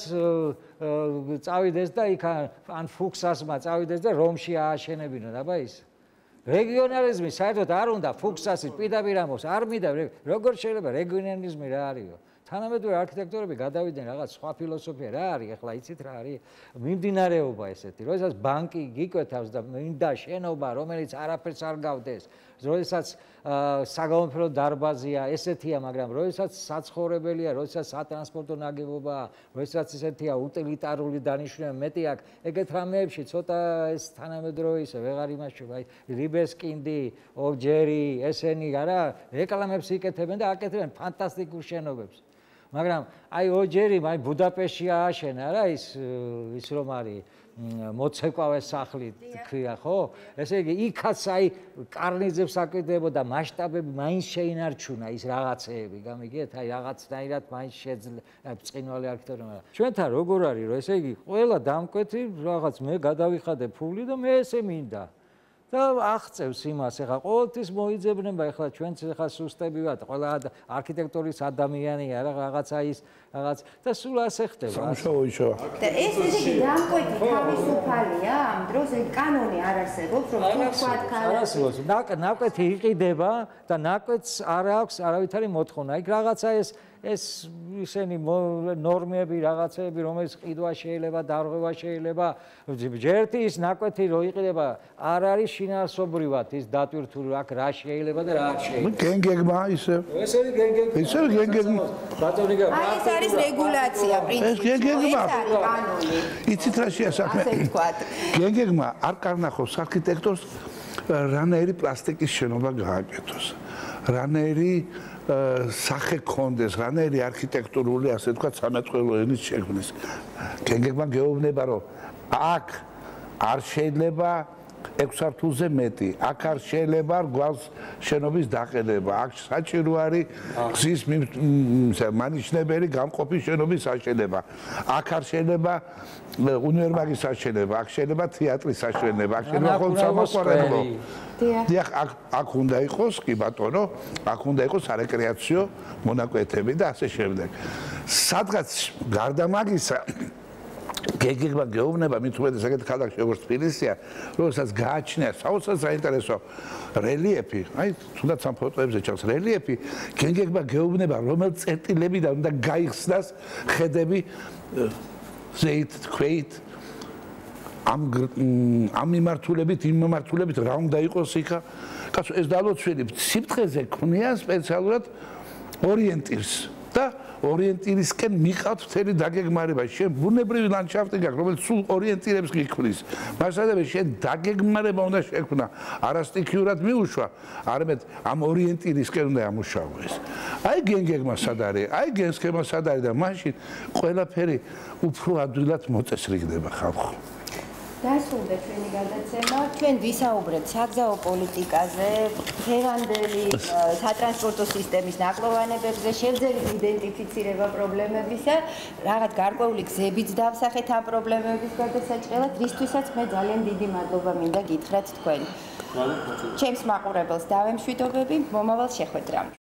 წავიდეს და იქ ან ფუქსასმა წავიდეს და რომში ააშენებინონ, აბა ის რეგიონალიზმი საერთოდ არ უნდა ფუქსასის პირდაპირ ამბობს, არ მინდა როგორ შეიძლება რეგიონალიზმი რა არისო? თანამედროვე არქიტექტორები გადავიდნენ რაღაც სხვა ფილოსოფია რა არის, ახლა იცით რა არის? მიმდინარეობა ესეთი, როდესაც ბანკი გიკვეთავს და მინდა შენობა, რომელიც არაფერს არ გავდეს, როდესაც საგამოფენო დარბაზია, ესეთია, მაგრამ როდესაც საცხოვრებელია, როდესაც სატრანსპორტო ნაგებობაა, როდესაც ესეთია უტილიტარული დანიშნულება მეტი აქვს, ეგეთ რამეებში ცოტა ეს თანამედროვე ისე ვეღარ იმაშობა, აი რიბესკინდი, ობჯერი, ესენი არა, რეკლამებს იკეთებენ და აკეთებენ ფანტასტიკურ შენობებს. მაგრამ აი ოჯერი, აი ბუდაპეშტში ააშენა რა ის ის რომ არის მოცეკვავე სახლი ქვია ხო? ესე იგი იქაც აი კარნიზებს აკეთებოდა მასშტაბები მაინც შეინარჩუნა ის რაღაცეები, გამიგეთ? აი რაღაცნაირად მაინც შეძლება ბრწყინვალე არქიტექტურა. ჩვენთან როგორ არის რომ ესე იგი ყველა დამკვეთი რაღაც მე გადავიხადე ფული და მე ესე მინდა. და აღწევს იმას, ეხლა ყოველთვის მოიძებნება, ეხლა ჩვენც ეხლა სუსტები ვართ, ყველა არქიტექტორის ადამიანია, რაღაცა ის რაღაც და სულ ასე ხდება. სამშობლო ისო. და ეს ესე დამკვეთი თავისუფალია, ამ დროს ეს კანონი არ არსებობს, რომ თუ ვთქვათ არ არსებობს. ნაკვეთი იყიდება და ნაკვეთს არ აქვს არავითარი მოთხოვნა. იქ რაღაცა ეს ეს ისენი ნორმები, რაღაცეები, რომელიც ყიდვა შეიძლება, დარღვევა შეიძლება, ჯერთი ის ნაკვეთი რო იყიდება, არ არის შინაარსობრივად ის დატვირთული, აქ რა შეიძლება და რა არ შეიძლება. გენგეგმა ისე. ეს არის გენგეგმა. ისე გენგეგმა. ბატონი გა. აი ეს არის რეგულაცია პრინციპი. ეს გენგეგმა. იცით რა შეა საქმე? ასე ვთქვათ. გენგეგმა არ კარნახობს არქიტექტორს რანაირი პლასტიკის შენობა გააკეთოს. რანაირი სახე კონდეს, რანაირი არქიტექტურული, ასე ვთქვათ, სამეწყვილო ენის შექმნის. გენგეგმა გეუბნება, რომ აქ არ შეიძლება ექვს სართულზე მეტი, აქ არ შეიძლება რგვალს შენობის დაყენება, აქ საჭირო არის გზის მანიშნებელი გამყოფი შენობის აშენება, აქ არ შეიძლება უნივერმაგის აშენება, აქ შეიძლება თეატრის აშენება, აქ შეიძლება ხოლმე სამოყვარებლო. დიახ, აქ აქ უნდა იყოს, კი ბატონო, აქ უნდა იყოს არეკრეაციო მონაკვეთები და ასე შემდეგ. სადღაც გარდა მაგისა გეგეგმა გეუბნება, მით უმეტეს ეგეთ ქალაქში როგორც თბილისია, რომელსაც გააჩნია საოცრად საინტერესო რელიეფი, აი თუნდაც ამ ფოტოებზე ჩანს რელიეფი, გეგეგმა გეუბნება, რომელ წერტილებიდან უნდა გაიხსნას ხედები ზეით, თქვით, ამ ამ მიმართულებით, იმ მიმართულებით რა უნდა იყოს იქა? კაცო, ეს დალოცველი სიფრთხეზე ქმნია სპეციალურად ორიენტირს და ორიენტირისკენ მიყავთ მთელი დაგეგმარება. შენ ბუნებრივი ლანდშაფტი გაქვს, რომელიც სულ ორიენტირებს გიქმნის. მასადავე შენ დაგეგმარება უნდა შექმნა. არასტიქიურად მიუშვა, არამედ ამ ორიენტირისკენ უნდა ამუშავო ეს. აი გენგეგმა სად არის? აი გენსქემა სად არის და მაშინ ყველაფერი უფრო ადვილად მოწესრიგდება ხალხო. დასრულდა ჩვენი გადაცემა. ჩვენ ვისაუბრეთ საგზაო პოლიტიკაზე, ფერანდელი სატრანსპორტო სისტემის ნაკლოვანებებზე, შევძელით იდენტიფიცირება პრობლემებისა, რაღაც გარკვეული გზებიც დავსახეთ ამ პრობლემების გადასაჭრელად, რისთვისაც მე ძალიან დიდი მადლობა მინდა გითხრათ თქვენ. ჩემს მაყურებელს დავემშვიდობები, მომავალ შეხვედრამდე.